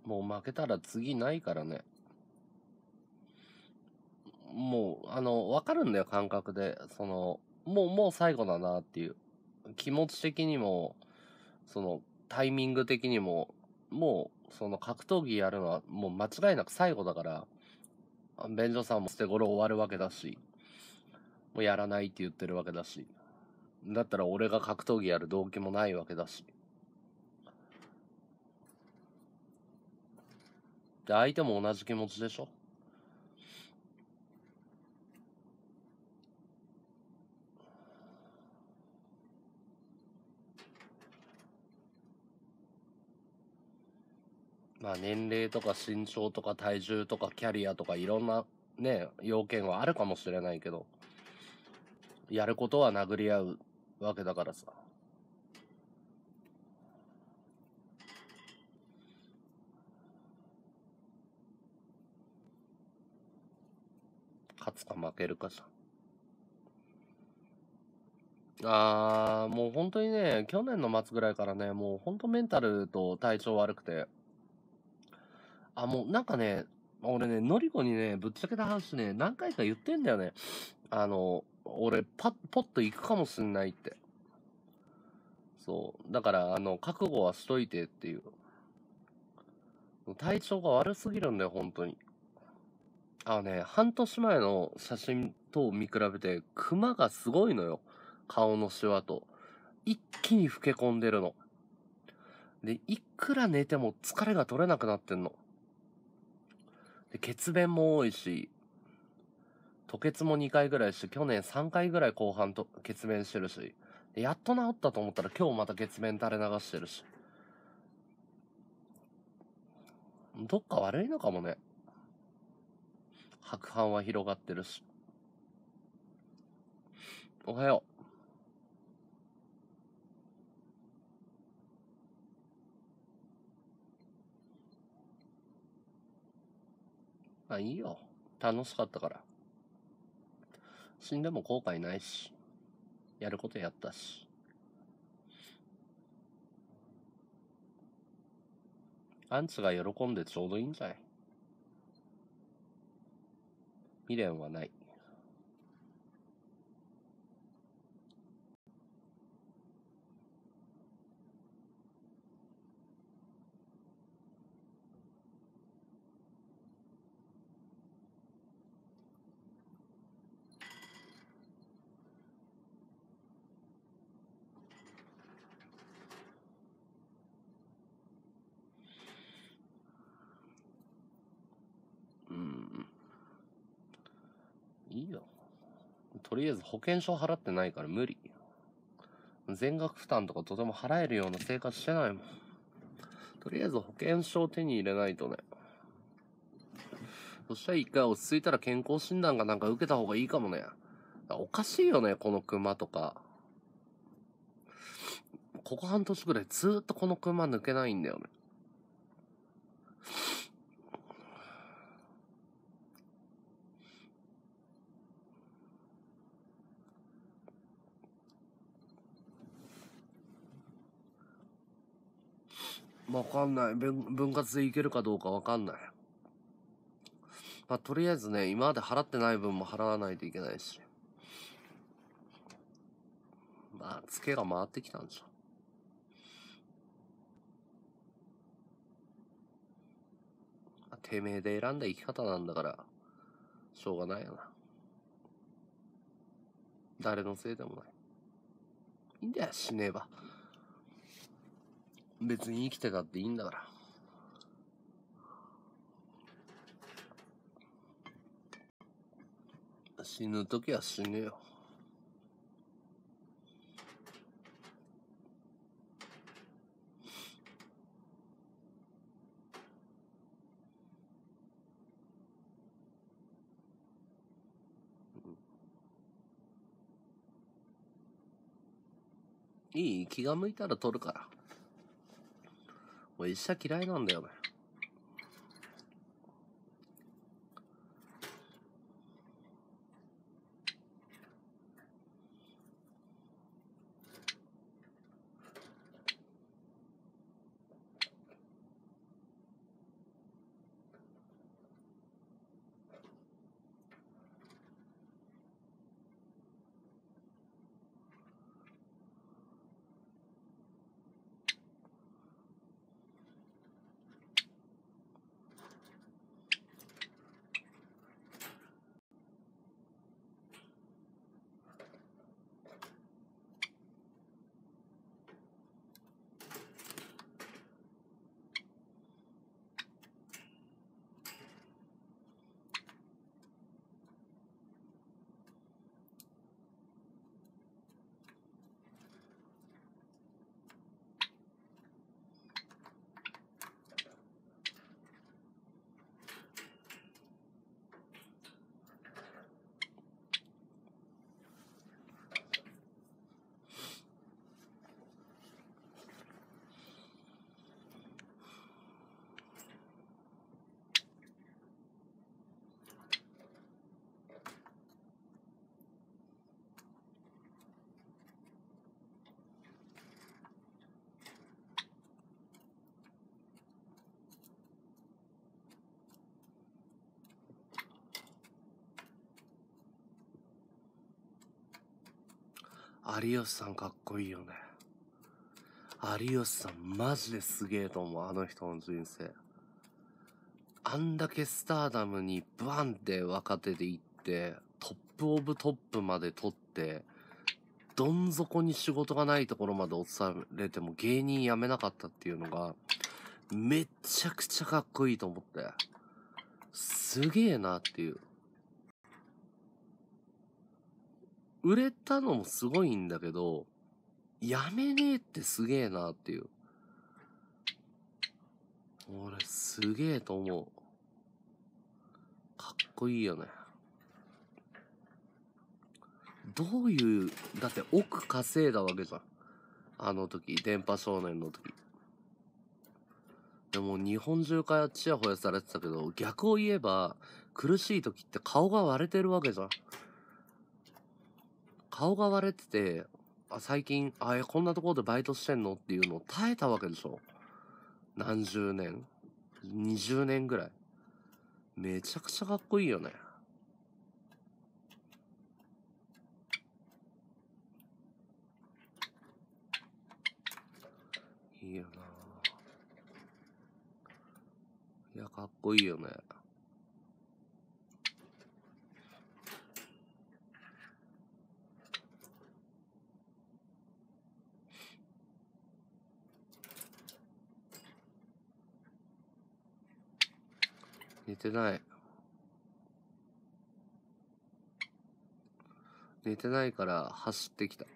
A: もう負けたら次ないからね。もう、あの、わかるんだよ、感覚で。その、もう、もう最後だなっていう。気持ち的にも、その、タイミング的にも、もう、その格闘技やるのはもう間違いなく最後だから、便所さんも捨て頃終わるわけだし、もうやらないって言ってるわけだし、だったら俺が格闘技やる動機もないわけだし。で、相手も同じ気持ちでしょ。まあ年齢とか身長とか体重とかキャリアとかいろんなね、要件はあるかもしれないけど、やることは殴り合うわけだからさ。勝つか負けるかじゃん。あー、もう本当にね、去年の末ぐらいからね、もう本当メンタルと体調悪くて、あ、もうなんかね、俺ね、のりこにね、ぶっちゃけた話ね、何回か言ってんだよね。あの、俺、パッ、ポッと行くかもしんないって。そう。だから、あの、覚悟はしといてっていう。体調が悪すぎるんだよ、本当に。あのね、半年前の写真と見比べて、クマがすごいのよ。顔のシワと。一気に老け込んでるの。で、いくら寝ても疲れが取れなくなってんの。で、血便も多いし、吐血もにかいぐらいして、去年さんかいぐらい後半と血便してるし、やっと治ったと思ったら今日また血便垂れ流してるし。どっか悪いのかもね。白斑は広がってるし。おはよう。まあいいよ。楽しかったから。死んでも後悔ないし。やることやったし。アンチが喜んでちょうどいいんじゃない。未練はない。うーん。いいよ。とりあえず保険証払ってないから無理。全額負担とかとても払えるような生活してないもん。とりあえず保険証を手に入れないとね。そしたら一回落ち着いたら健康診断がなんか受けた方がいいかもね。おかしいよね、このクマとか。ここ半年ぐらいずーっとこのクマ抜けないんだよね。わかんない。分分割でいけるかどうかわかんない。まあ、とりあえずね、今まで払ってない分も払わないといけないし。まあ、ツケが回ってきたんじゃん。てめえで選んだ生き方なんだから、しょうがないよな。誰のせいでもない。いいんだよ、死ねば。別に生きてたっていいんだから。死ぬときは死ぬよ。いい？気が向いたら取るから。俺医者嫌いなんだよね。 有吉さんかっこいいよね。有吉さんマジですげえと思う、あの人の人生。あんだけスターダムにバンって若手で行って、トップオブトップまで取って、どん底に仕事がないところまで落とされても芸人辞めなかったっていうのが、めちゃくちゃかっこいいと思って。すげえなっていう。売れたのもすごいんだけど、辞めねえってすげえなっていう。俺すげえと思う。かっこいいよね。どういう、だって億稼いだわけじゃん。あの時、電波少年の時。でも日本中からチヤホヤされてたけど、逆を言えば、苦しい時って顔が割れてるわけじゃん。顔が割れてて、あ、最近、あ、え、こんなところでバイトしてんのっていうのを耐えたわけでしょ。何十年 ?にじゅう 年ぐらい。めちゃくちゃかっこいいよね。いいよな。いや、かっこいいよね。寝てない。寝てないから走ってきた。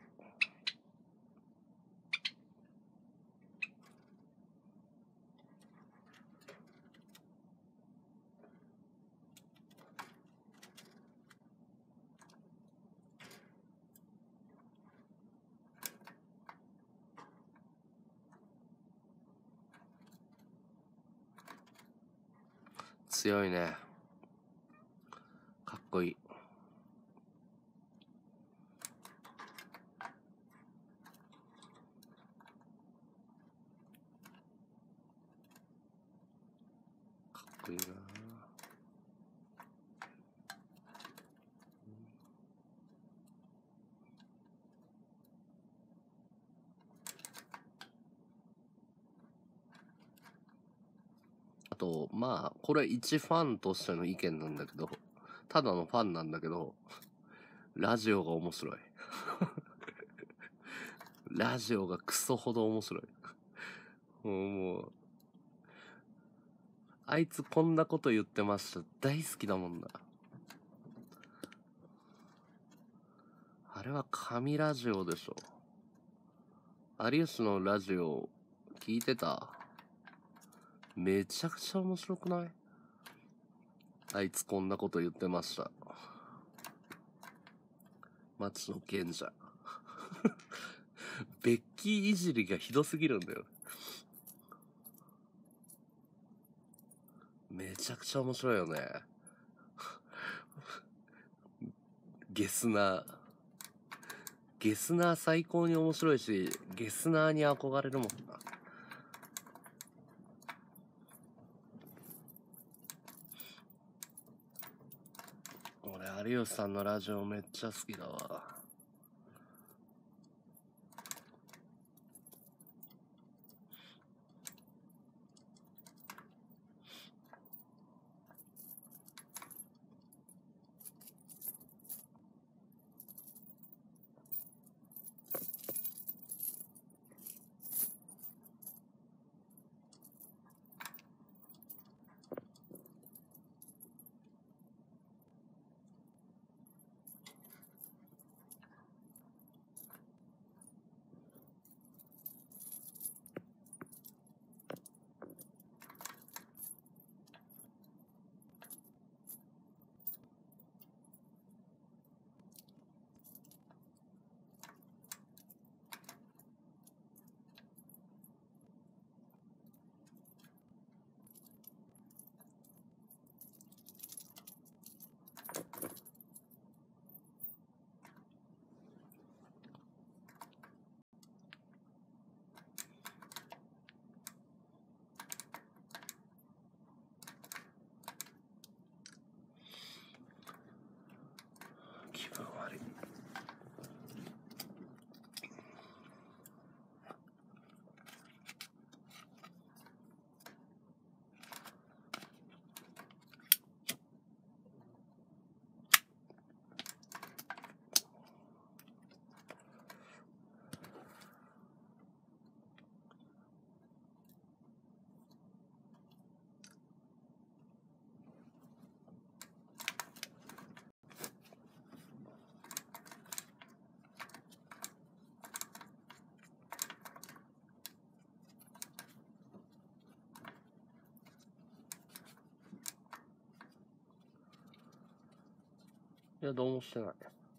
A: 強いね。かっこいい。かっこいいな。あと、まあ、これ一ファンとしての意見なんだけど、ただのファンなんだけど、ラジオが面白い。ラジオがクソほど面白い。もう、あいつこんなこと言ってました。大好きだもんな。あれは神ラジオでしょ。有吉のラジオ聞いてた？めちゃくちゃ面白くない？あいつこんなこと言ってました。町の賢者。ベッキーいじりがひどすぎるんだよ。めちゃくちゃ面白いよね。ゲスナー。ゲスナー最高に面白いし、ゲスナーに憧れるもんな。俺、有吉さんのラジオめっちゃ好きだわ。 や、どうもしてない。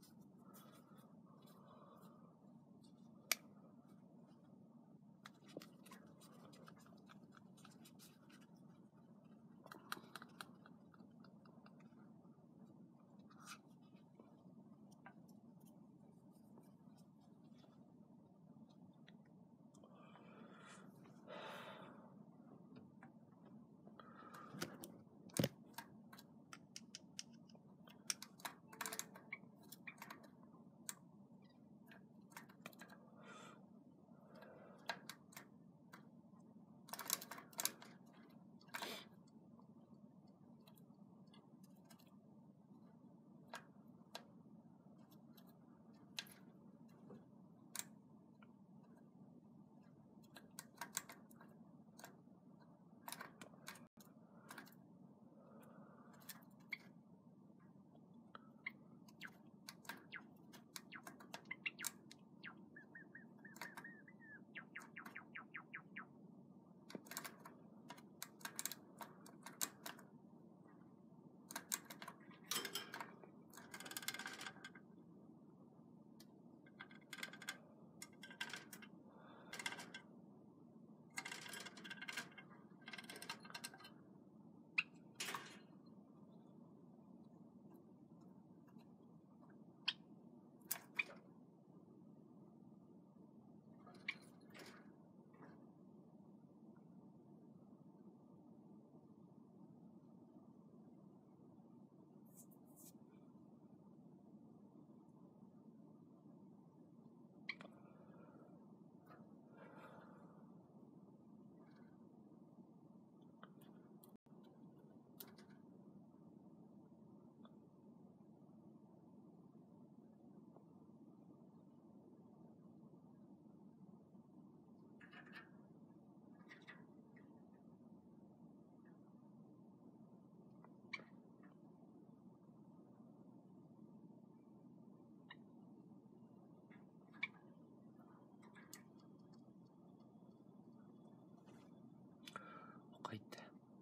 A: 他行って。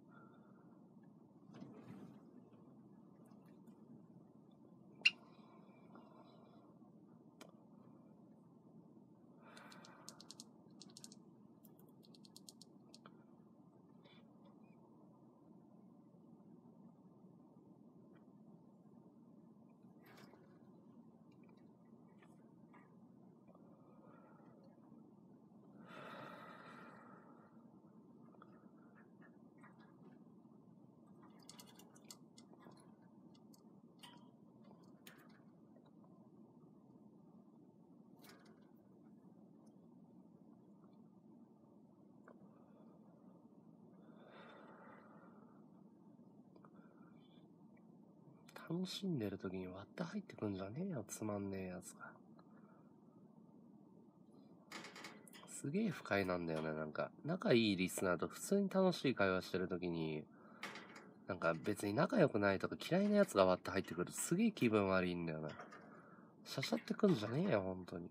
A: 楽しんでる時に割って入ってくんじゃねえよ、つまんねえやつが。すげえ不快なんだよね、なんか。仲いいリスナーと普通に楽しい会話してる時に、なんか別に仲良くないとか嫌いなやつが割って入ってくるとすげえ気分悪いんだよね。しゃしゃってくんじゃねえよ、ほんとに。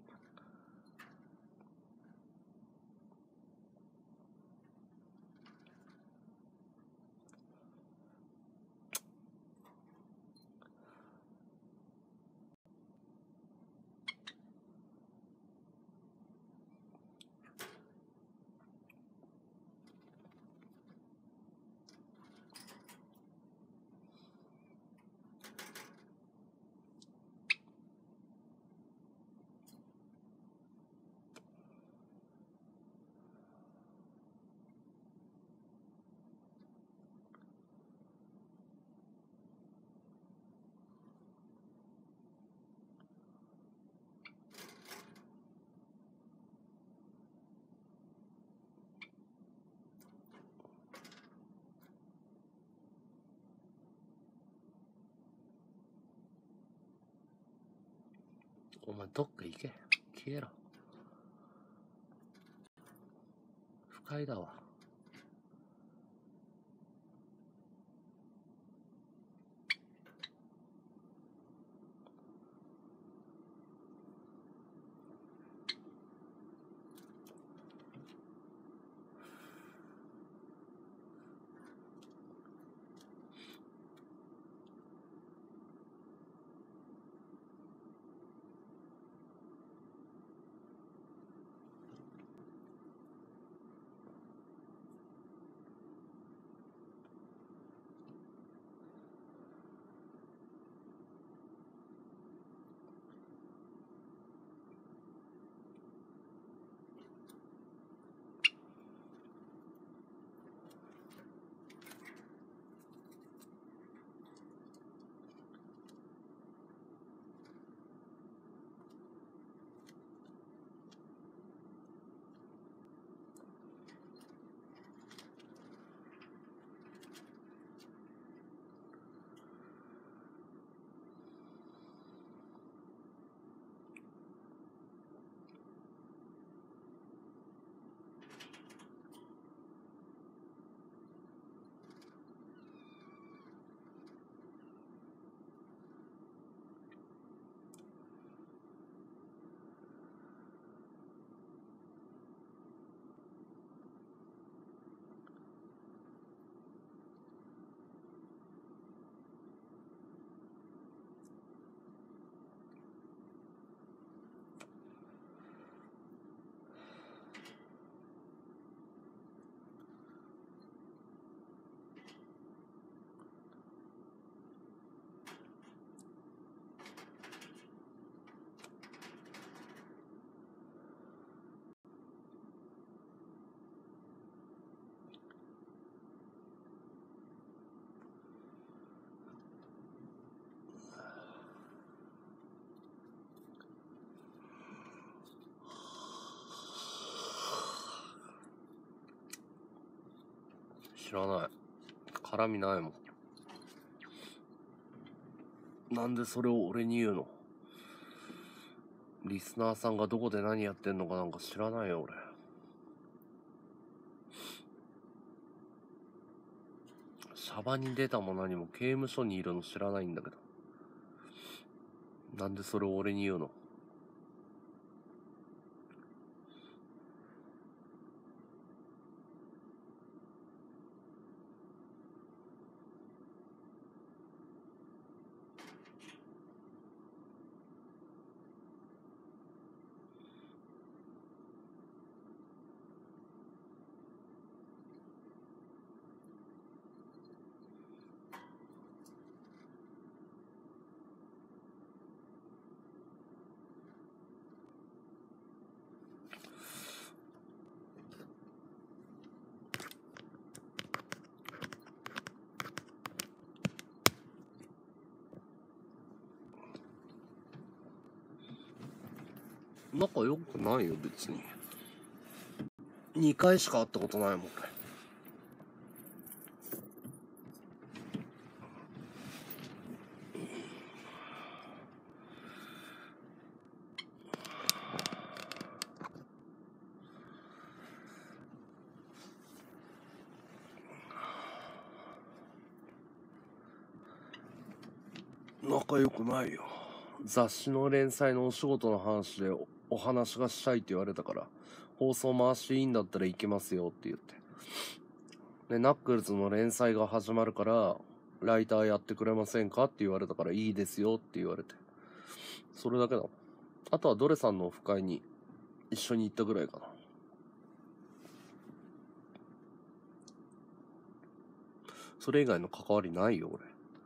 A: お前どっか行け。消えろ。不快だわ。 知らない。絡みないもん。なんでそれを俺に言うの？リスナーさんがどこで何やってんのかなんか知らないよ俺。シャバに出たも何も刑務所にいるの知らないんだけど。なんでそれを俺に言うの？仲良くないよ別に。にかいしか会ったことないもんね。仲良くないよ。雑誌の連載のお仕事の話で お, お話がしたいって言われたから、放送回していいんだったら行けますよって言って。で、ナックルズの連載が始まるから、ライターやってくれませんかって言われたから、いいですよって言われて。それだけだもん。あとはドレさんのオフ会に一緒に行ったぐらいかな。それ以外の関わりないよ俺。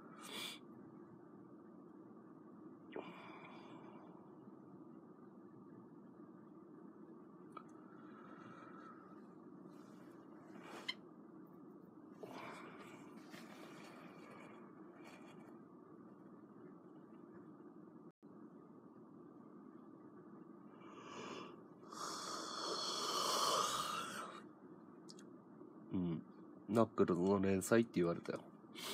A: うん。ナックルズの連載って言われたよ。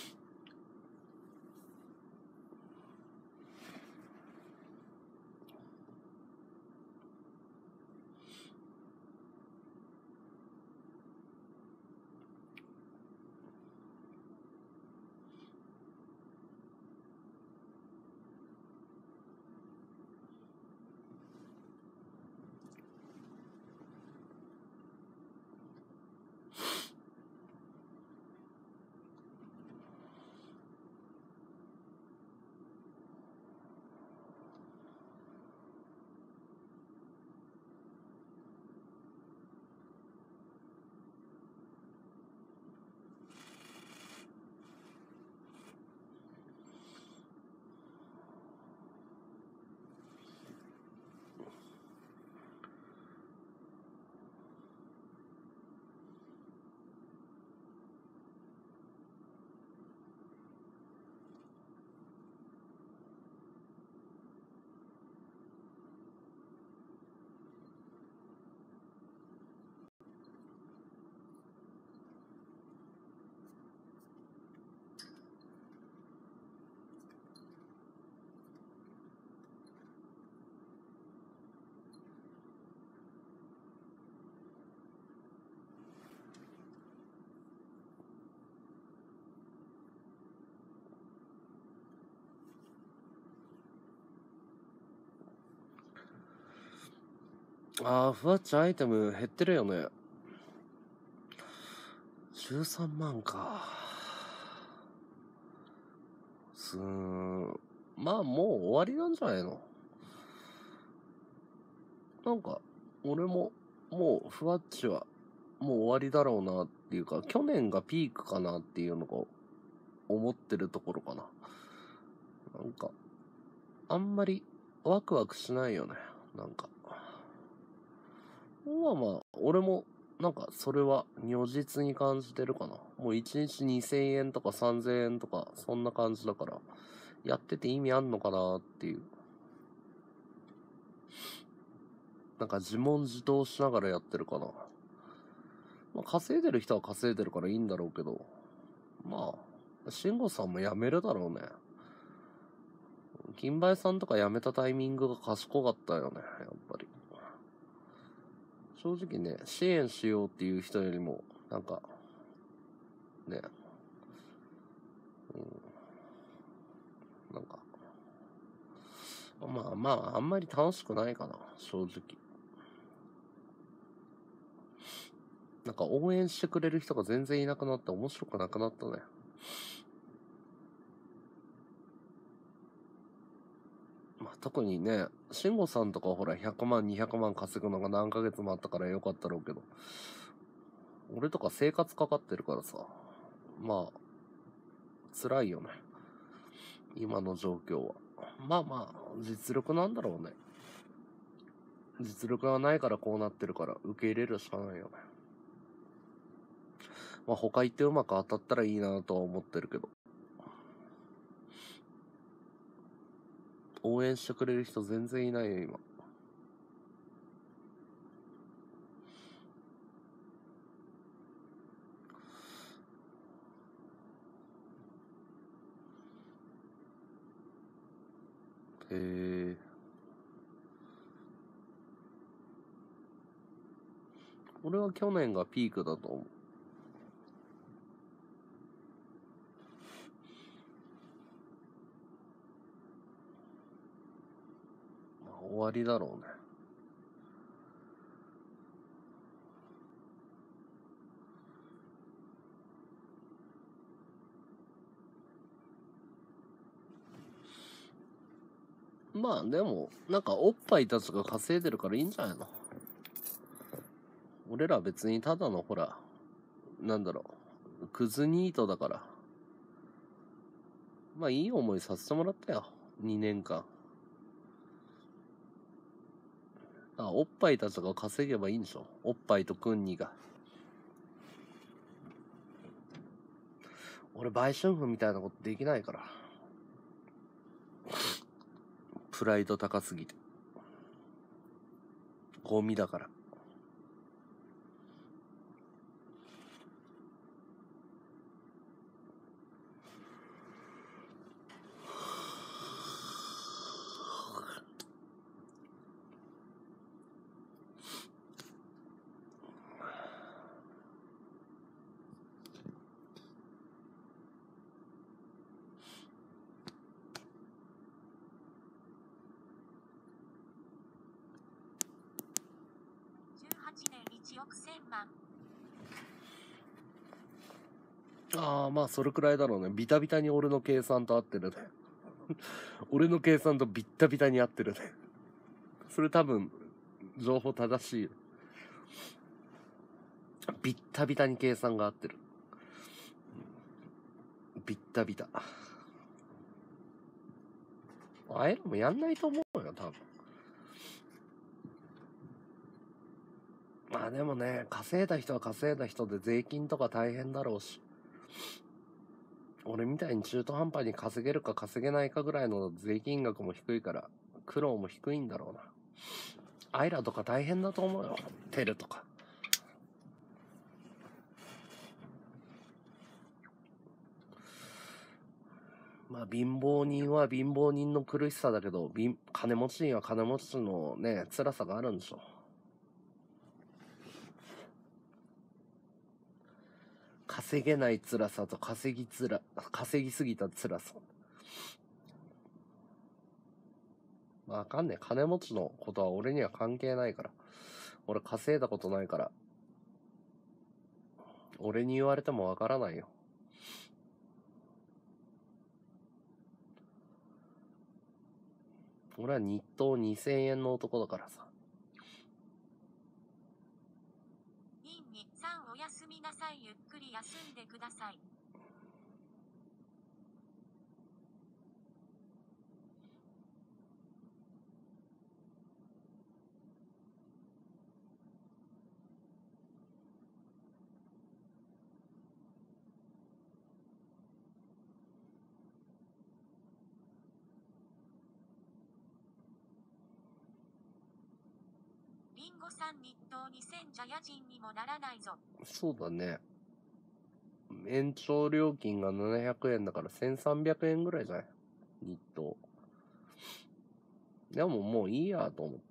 A: あー、ふわっちアイテム減ってるよね。じゅうさんまんか。すーん。まあもう終わりなんじゃないの？なんか、俺も、もうふわっちは、もう終わりだろうなっていうか、去年がピークかなっていうのが思ってるところかな。なんか、あんまりワクワクしないよね。なんか。まあまあ、俺も、なんか、それは如実に感じてるかな。もういちにちにせんえんとかさんぜんえんとか、そんな感じだから、やってて意味あんのかなっていう。なんか自問自答しながらやってるかな。 まあ、稼いでる人は稼いでるからいいんだろうけど、まあ、慎吾さんも辞めるだろうね。金梅さんとか辞めたタイミングが賢かったよね、やっぱり。正直ね、支援しようっていう人よりも、なんか、ね、うん、なんか、まあまあ、あんまり楽しくないかな、正直。なんか応援してくれる人が全然いなくなって面白くなくなったね。まあ、特にね、慎吾さんとかほらひゃくまん、にひゃくまん稼ぐのが何ヶ月もあったからよかったろうけど、俺とか生活かかってるからさ、まあ、辛いよね。今の状況は。まあまあ、実力なんだろうね。実力がないからこうなってるから受け入れるしかないよね。まあ他行ってうまく当たったらいいなとは思ってるけど。応援してくれる人全然いないよ、今。へえ。俺は去年がピークだと思う。まあ終わりだろうね。まあでも、なんかおっぱいたちが稼いでるからいいんじゃないの？俺ら別にただのほら、なんだろう、クズニートだから。まあいい思いさせてもらったよ。にねんかん。あ、おっぱいたちが稼げばいいんでしょ。おっぱいとクンニが。俺、売春婦みたいなことできないから。プライド高すぎて。ゴミだから。
B: じゅうはちねんいちおくせんまん。
A: ああ、まあそれくらいだろうね。ビタビタに俺の計算と合ってるね。俺の計算とビッタビタに合ってるね。それ多分、情報正しいよ。ビッタビタに計算が合ってる。ビッタビタ。ああいうのもやんないと思うよ、多分。まあでもね、稼いだ人は稼いだ人で税金とか大変だろうし。俺みたいに中途半端に稼げるか稼げないかぐらいの税金額も低いから、苦労も低いんだろうな。アイラとか大変だと思うよ。テルとか。まあ貧乏人は貧乏人の苦しさだけど、貧金持ちには金持ちのね、辛さがあるんでしょ。稼げない辛さと稼ぎつら、稼ぎすぎた辛さ。わかんねえ。金持ちのことは俺には関係ないから。俺稼いだことないから。俺に言われてもわからないよ。俺は日当にせんえんの男だからさ。
B: インにさんおやすみなさい。ゆっくり休んでください。ビリンゴさん日当にせんじゃ家賃にもならないぞ。
A: そうだね。延長料金がななひゃくえんだからせんさんびゃくえんぐらいじゃない日当。でももういいやと思って。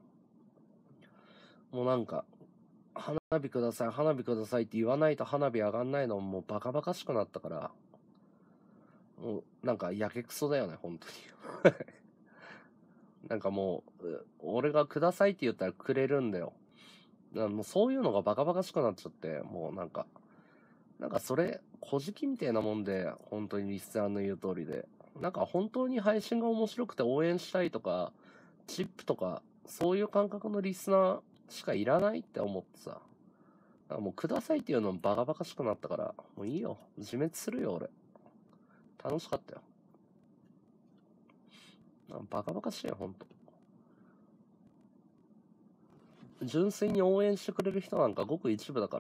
A: もうなんか、花火ください、花火くださいって言わないと花火上がんないのもうバカバカしくなったから、もうなんかやけくそだよね、本当に。なんかもう、俺がくださいって言ったらくれるんだよ。だからもうそういうのがバカバカしくなっちゃって、もうなんか、なんかそれ、小じきみたいなもんで、本当にリスナーの言う通りで。なんか本当に配信が面白くて応援したいとか、チップとか、そういう感覚のリスナーしかいらないって思ってさ。だからもうくださいっていうのもバカバカしくなったから、もういいよ。自滅するよ、俺。楽しかったよ。なんかバカバカしいよ、ほんと。純粋に応援してくれる人なんかごく一部だから。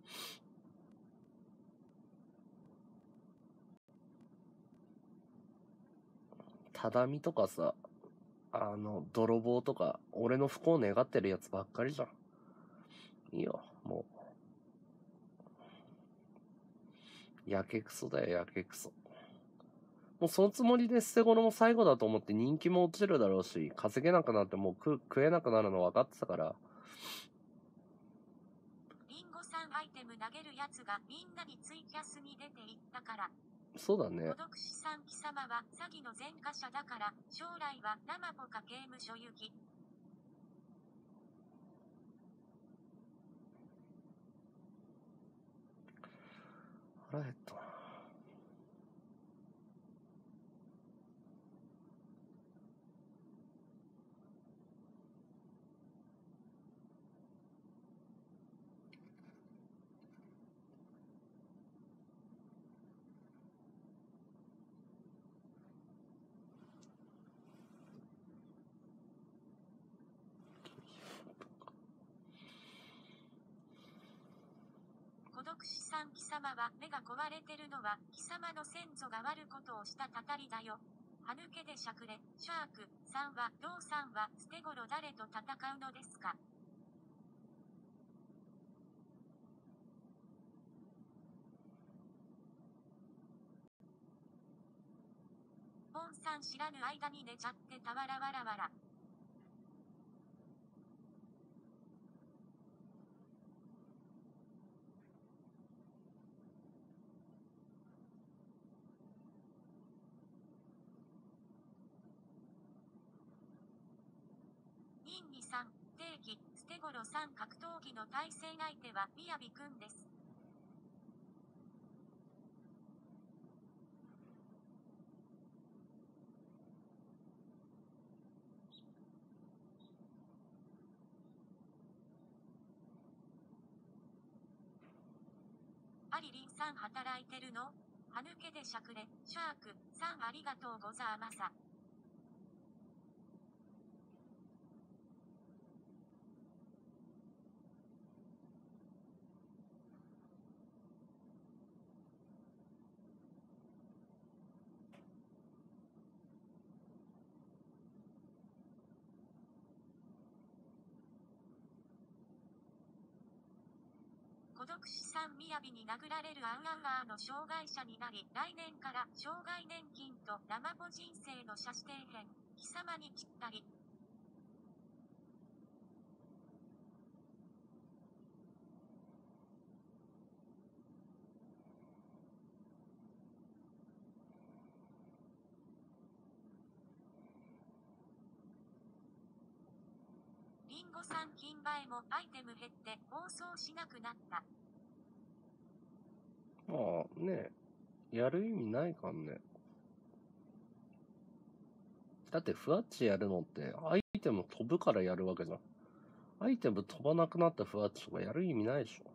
A: ただみとかさ、あの、泥棒とか、俺の不幸を願ってるやつばっかりじゃん。いいよ、もう。やけくそだよ、やけくそ。もうそのつもりで捨て頃も最後だと思って人気も落ちるだろうし、稼げなくなってもう食食えなくなるの分かってたから。
B: リンゴさんアイテム投げるやつがみんなにツイキャスに出ていったから。
A: そうだね。
B: 孤独死さん貴様は詐欺の前科者だから、将来は生ポカ刑務所行き。
A: 腹減ったな。
B: 孤独死さん貴様は目が壊れてるのは貴様の先祖が悪ことをしたたたりだよ。歯抜けでしゃくれ、シャークさんは、ドウさんは捨て頃誰と戦うのですか。ポンさん知らぬ間に寝ちゃってたわらわらわら。インニさん、定義、捨て頃さん格闘技の対戦相手はみやびくんです。アリリンさん働いてるの？歯抜けでしゃくれ、シャークさんありがとうございます。孤独死さんみやびに殴られるアウアウアーの障害者になり、来年から障害年金と生子人生の射指定編、貴様にぴったり。リンゴさん金映えもアイテム減って放送しなくなった。
A: まあね、やる意味ないかんね。だってフワッチやるのってアイテム飛ぶからやるわけじゃん。アイテム飛ばなくなったフワッチとかやる意味ないでしょ。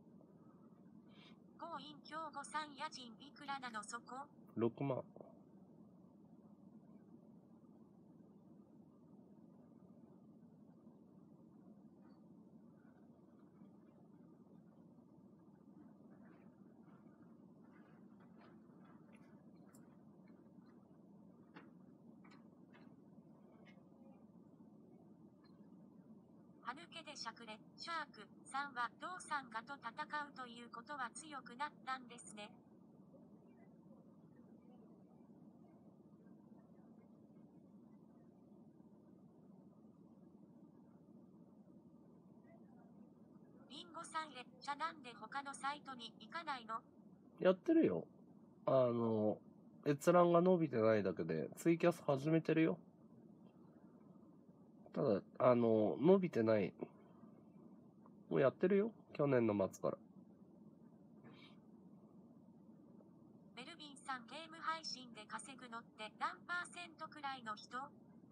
B: ゴーイン京吾さん家賃いくらなのそこ？
A: ろくまん。
B: 歯抜けでしゃくれ、シャークさんはドウさんがと戦うということは強くなったんですね。リンゴさんへ、じゃなんで他のサイトに行かないの？
A: やってるよ。あの、閲覧が伸びてないだけで、ツイキャス始めてるよ。ただ、あの、伸びてない。もうやってるよ。去年の末から。
B: メルビンさん、ゲーム配信で稼ぐのって何パーセントくらいの人？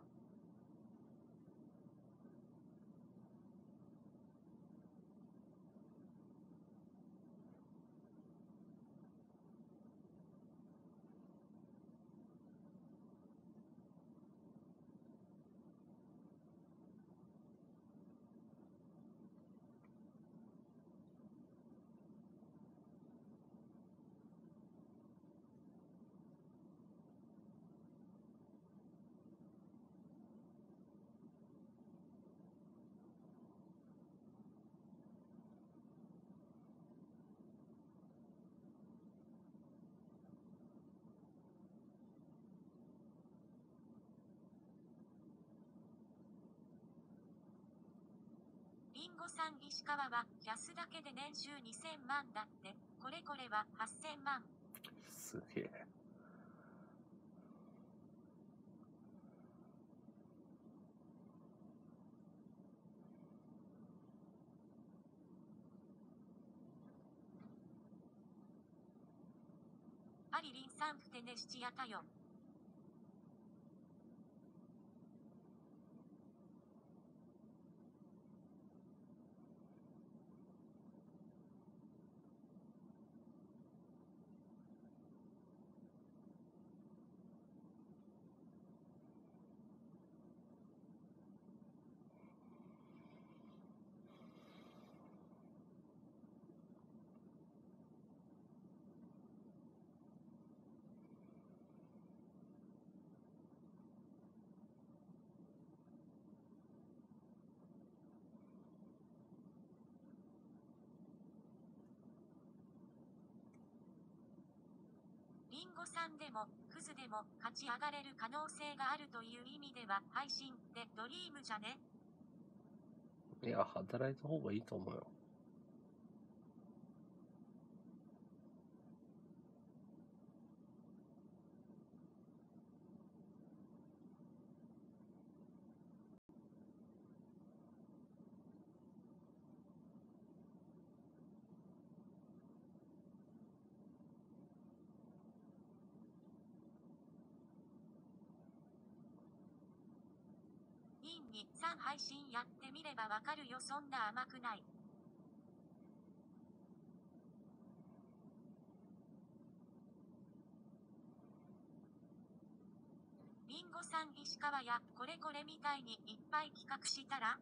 B: リンゴさん、石川は安だけで年収にせんまんだって、これこれははっせんまん。
A: すげえ。
B: アリリンさん、ふてねしちやたよ。リンゴさんでも、クズでも勝ち上がれる可能性があるという意味では配信ってドリームじゃね？
A: いや、働いた方がいいと思うよ。
B: ににさん配信やってみればわかるよ、そんな甘くない。リンゴさん、石川やこれこれみたいにいっぱい企画したら？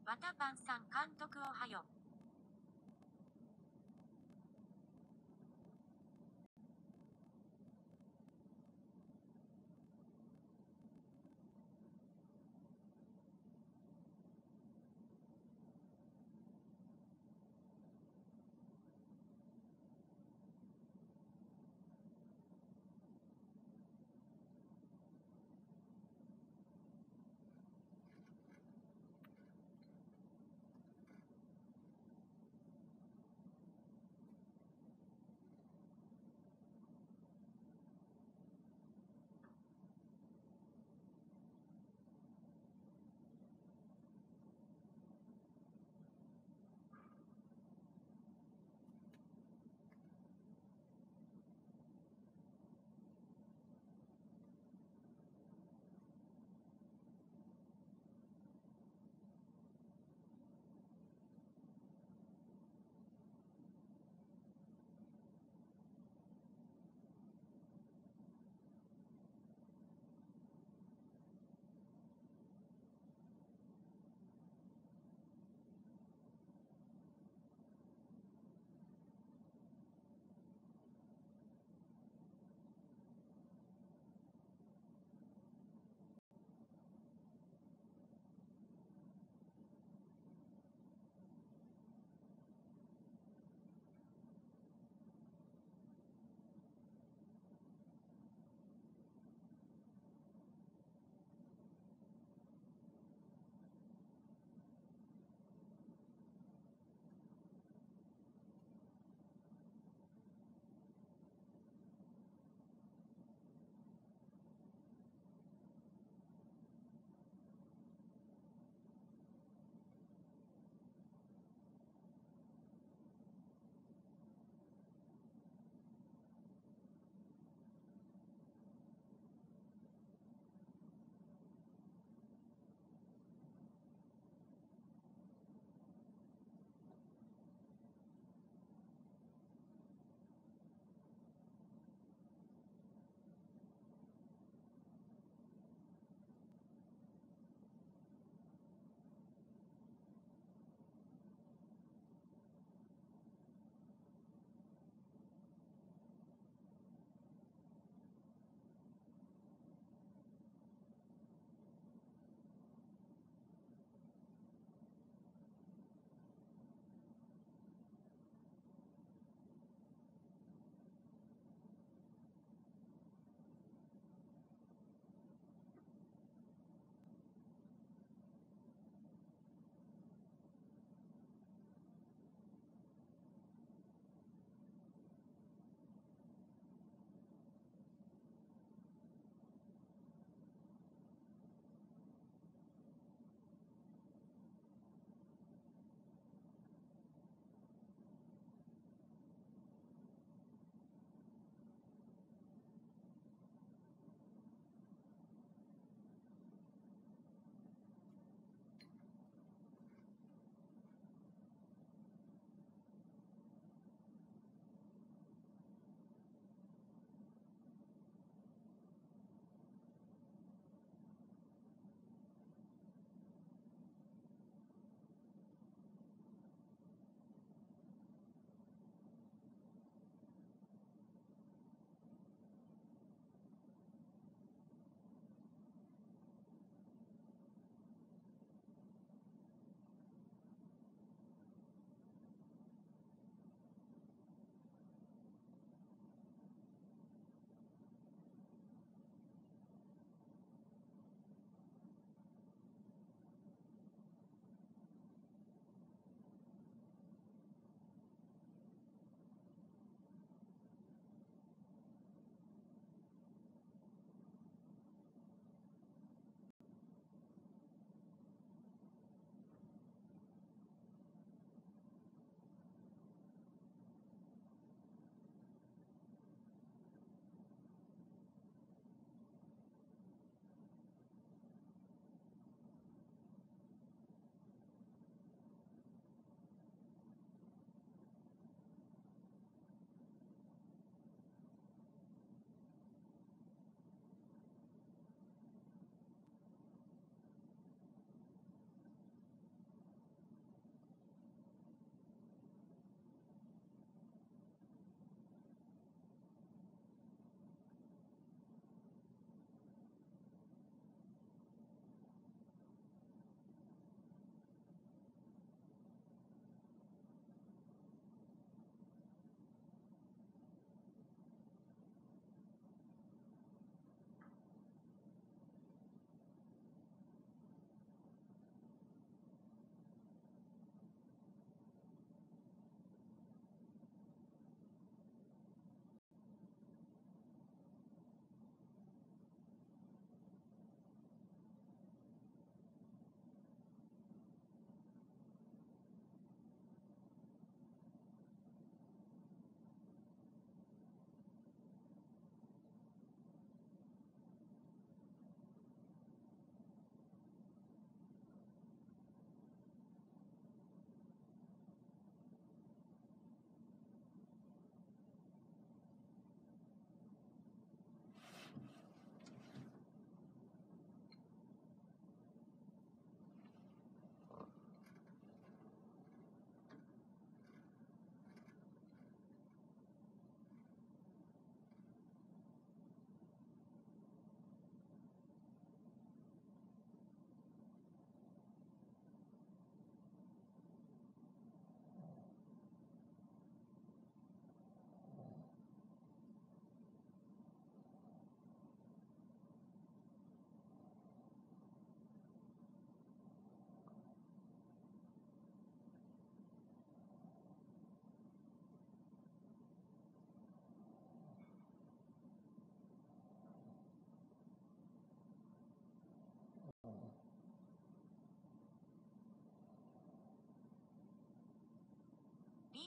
B: わたパンさん監督おはよう。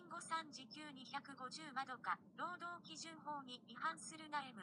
B: 後さん時給にひゃくごじゅうまどか、労働基準法に違反するな M。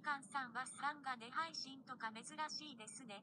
B: カンさんはさんがで配信とか珍しいですね。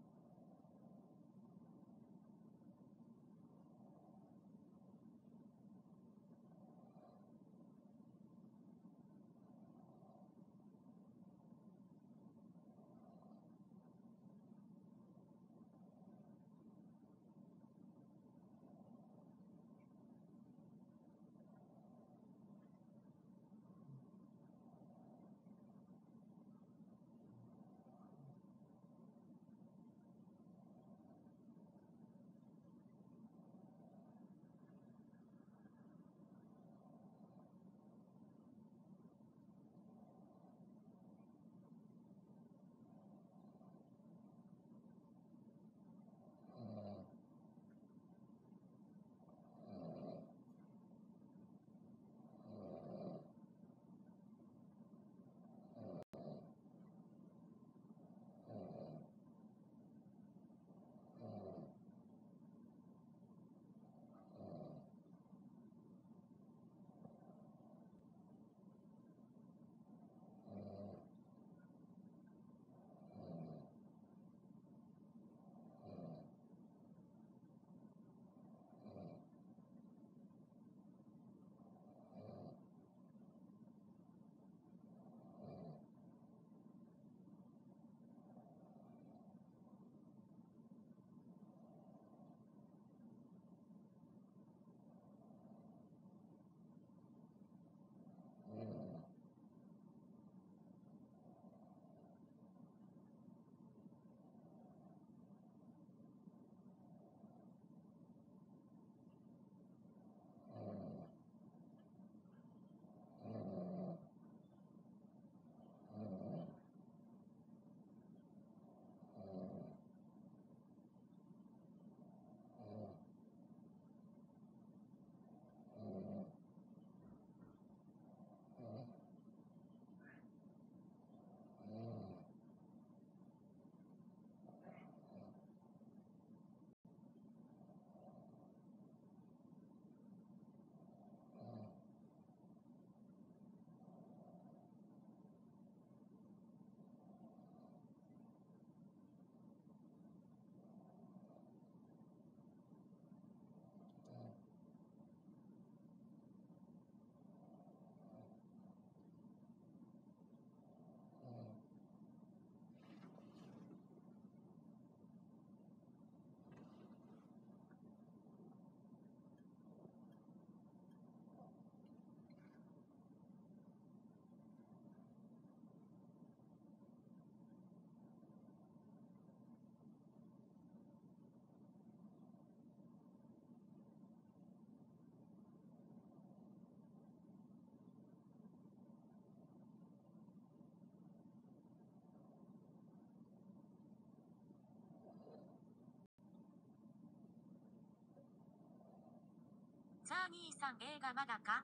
B: さあ兄さん映画まだか？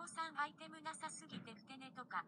B: こさんアイテムなさすぎてふてねとか。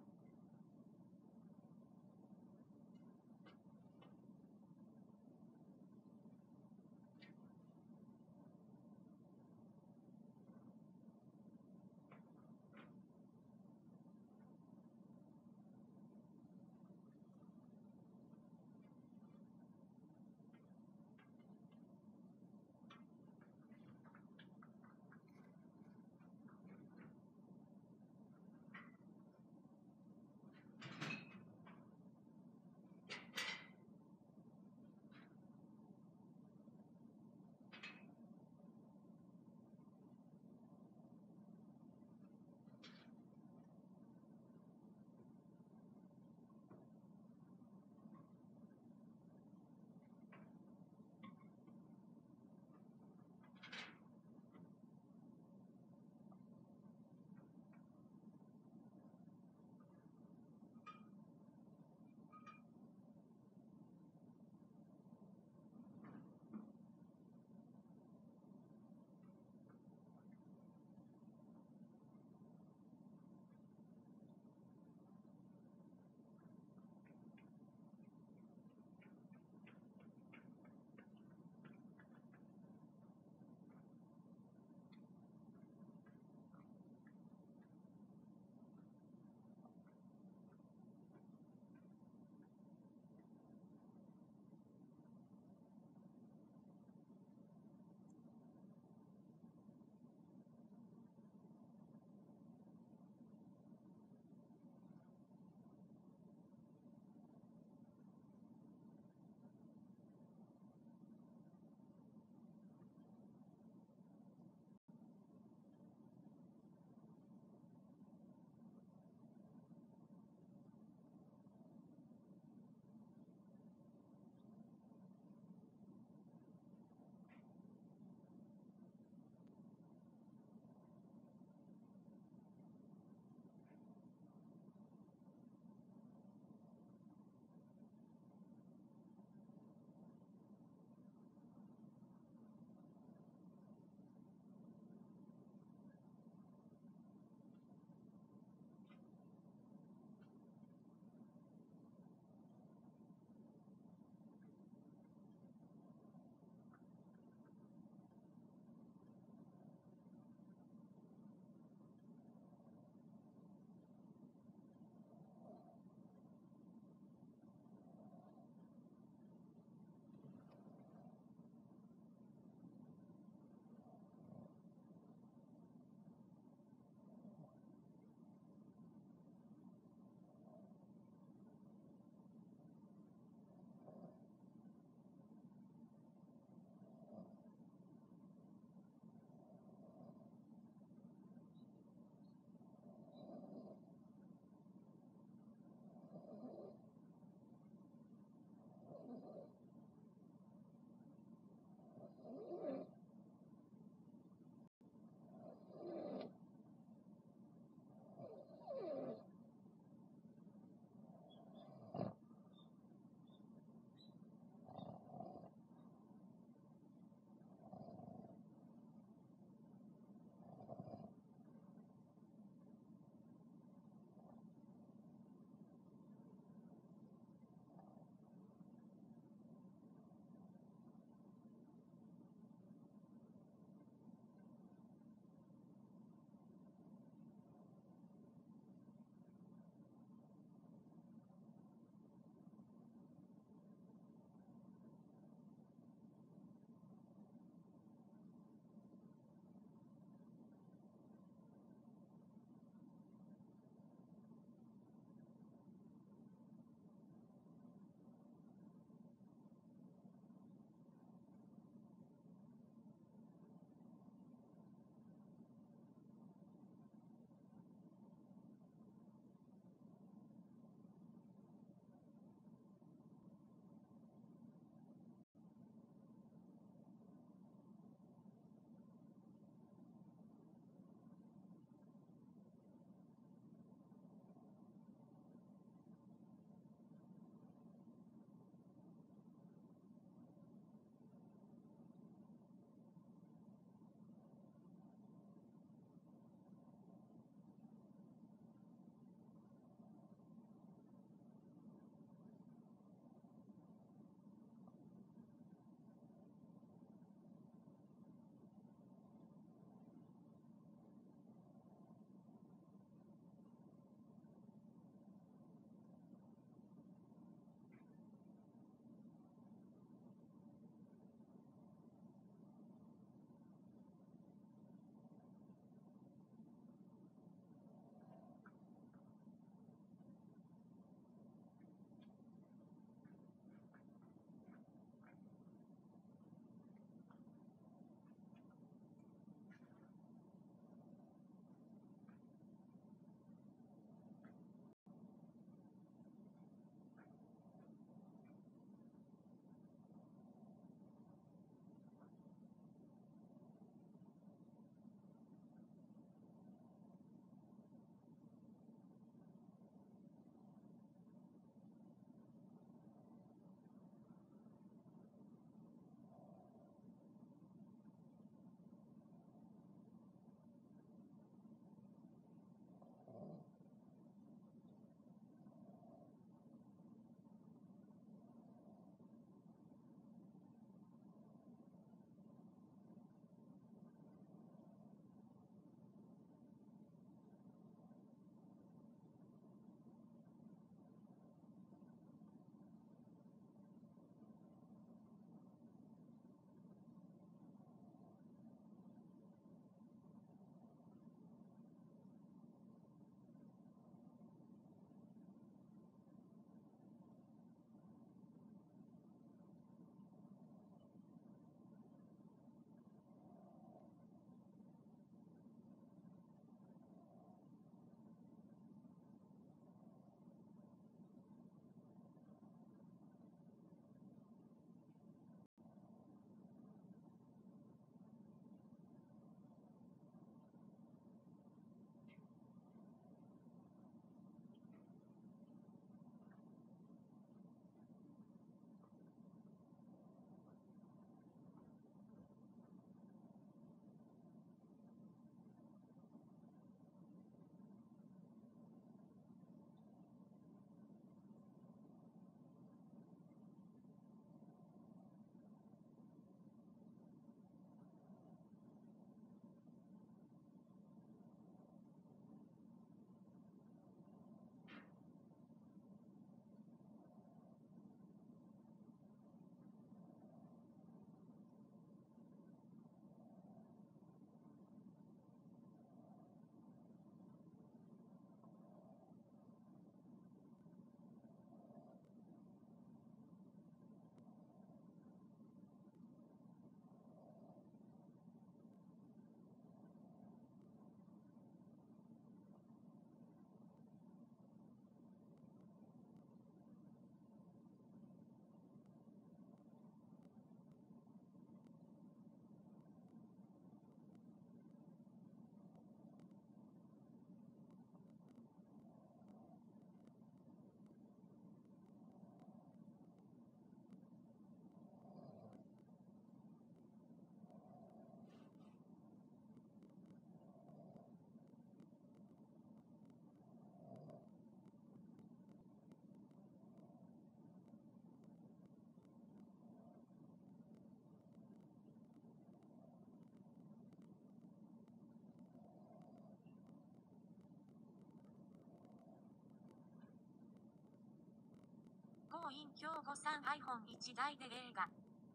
B: 党員京吾さん iPhone いちだいで映画。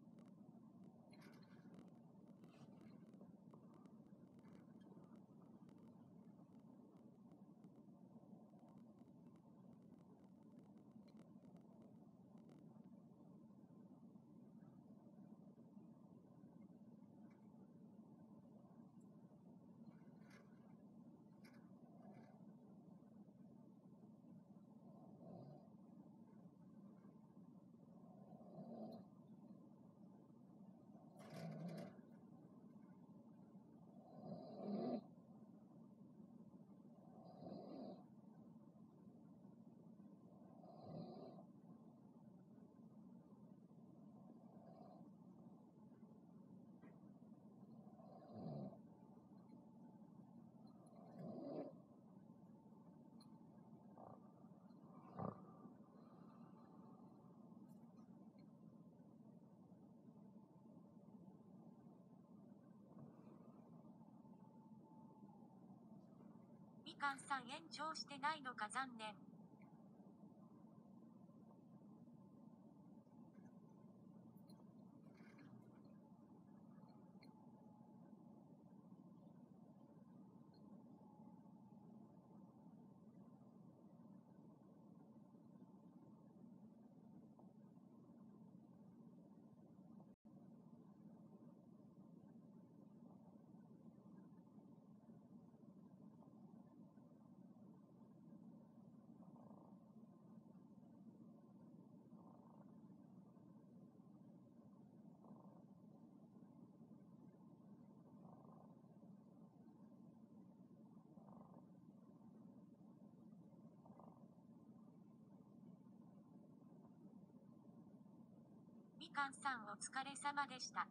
B: みかんさん延長してないのか残念。みかんさんお疲れ様でした。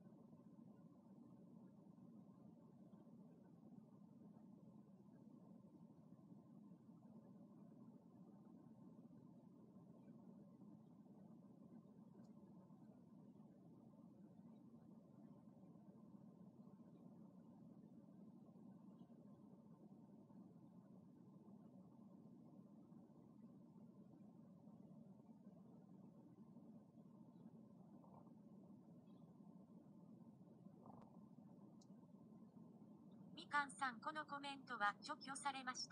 B: みかんさんこのコメントは除去されました。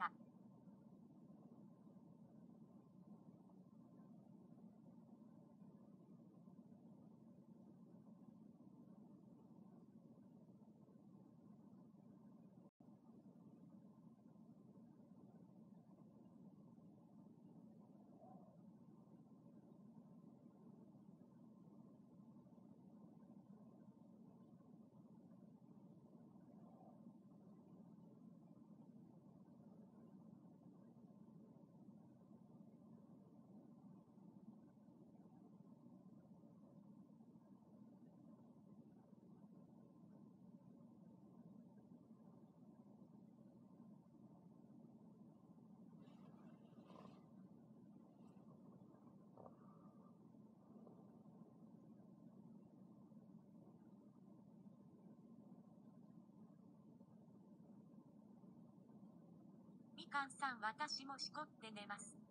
B: みかんさん私もしこって寝ます。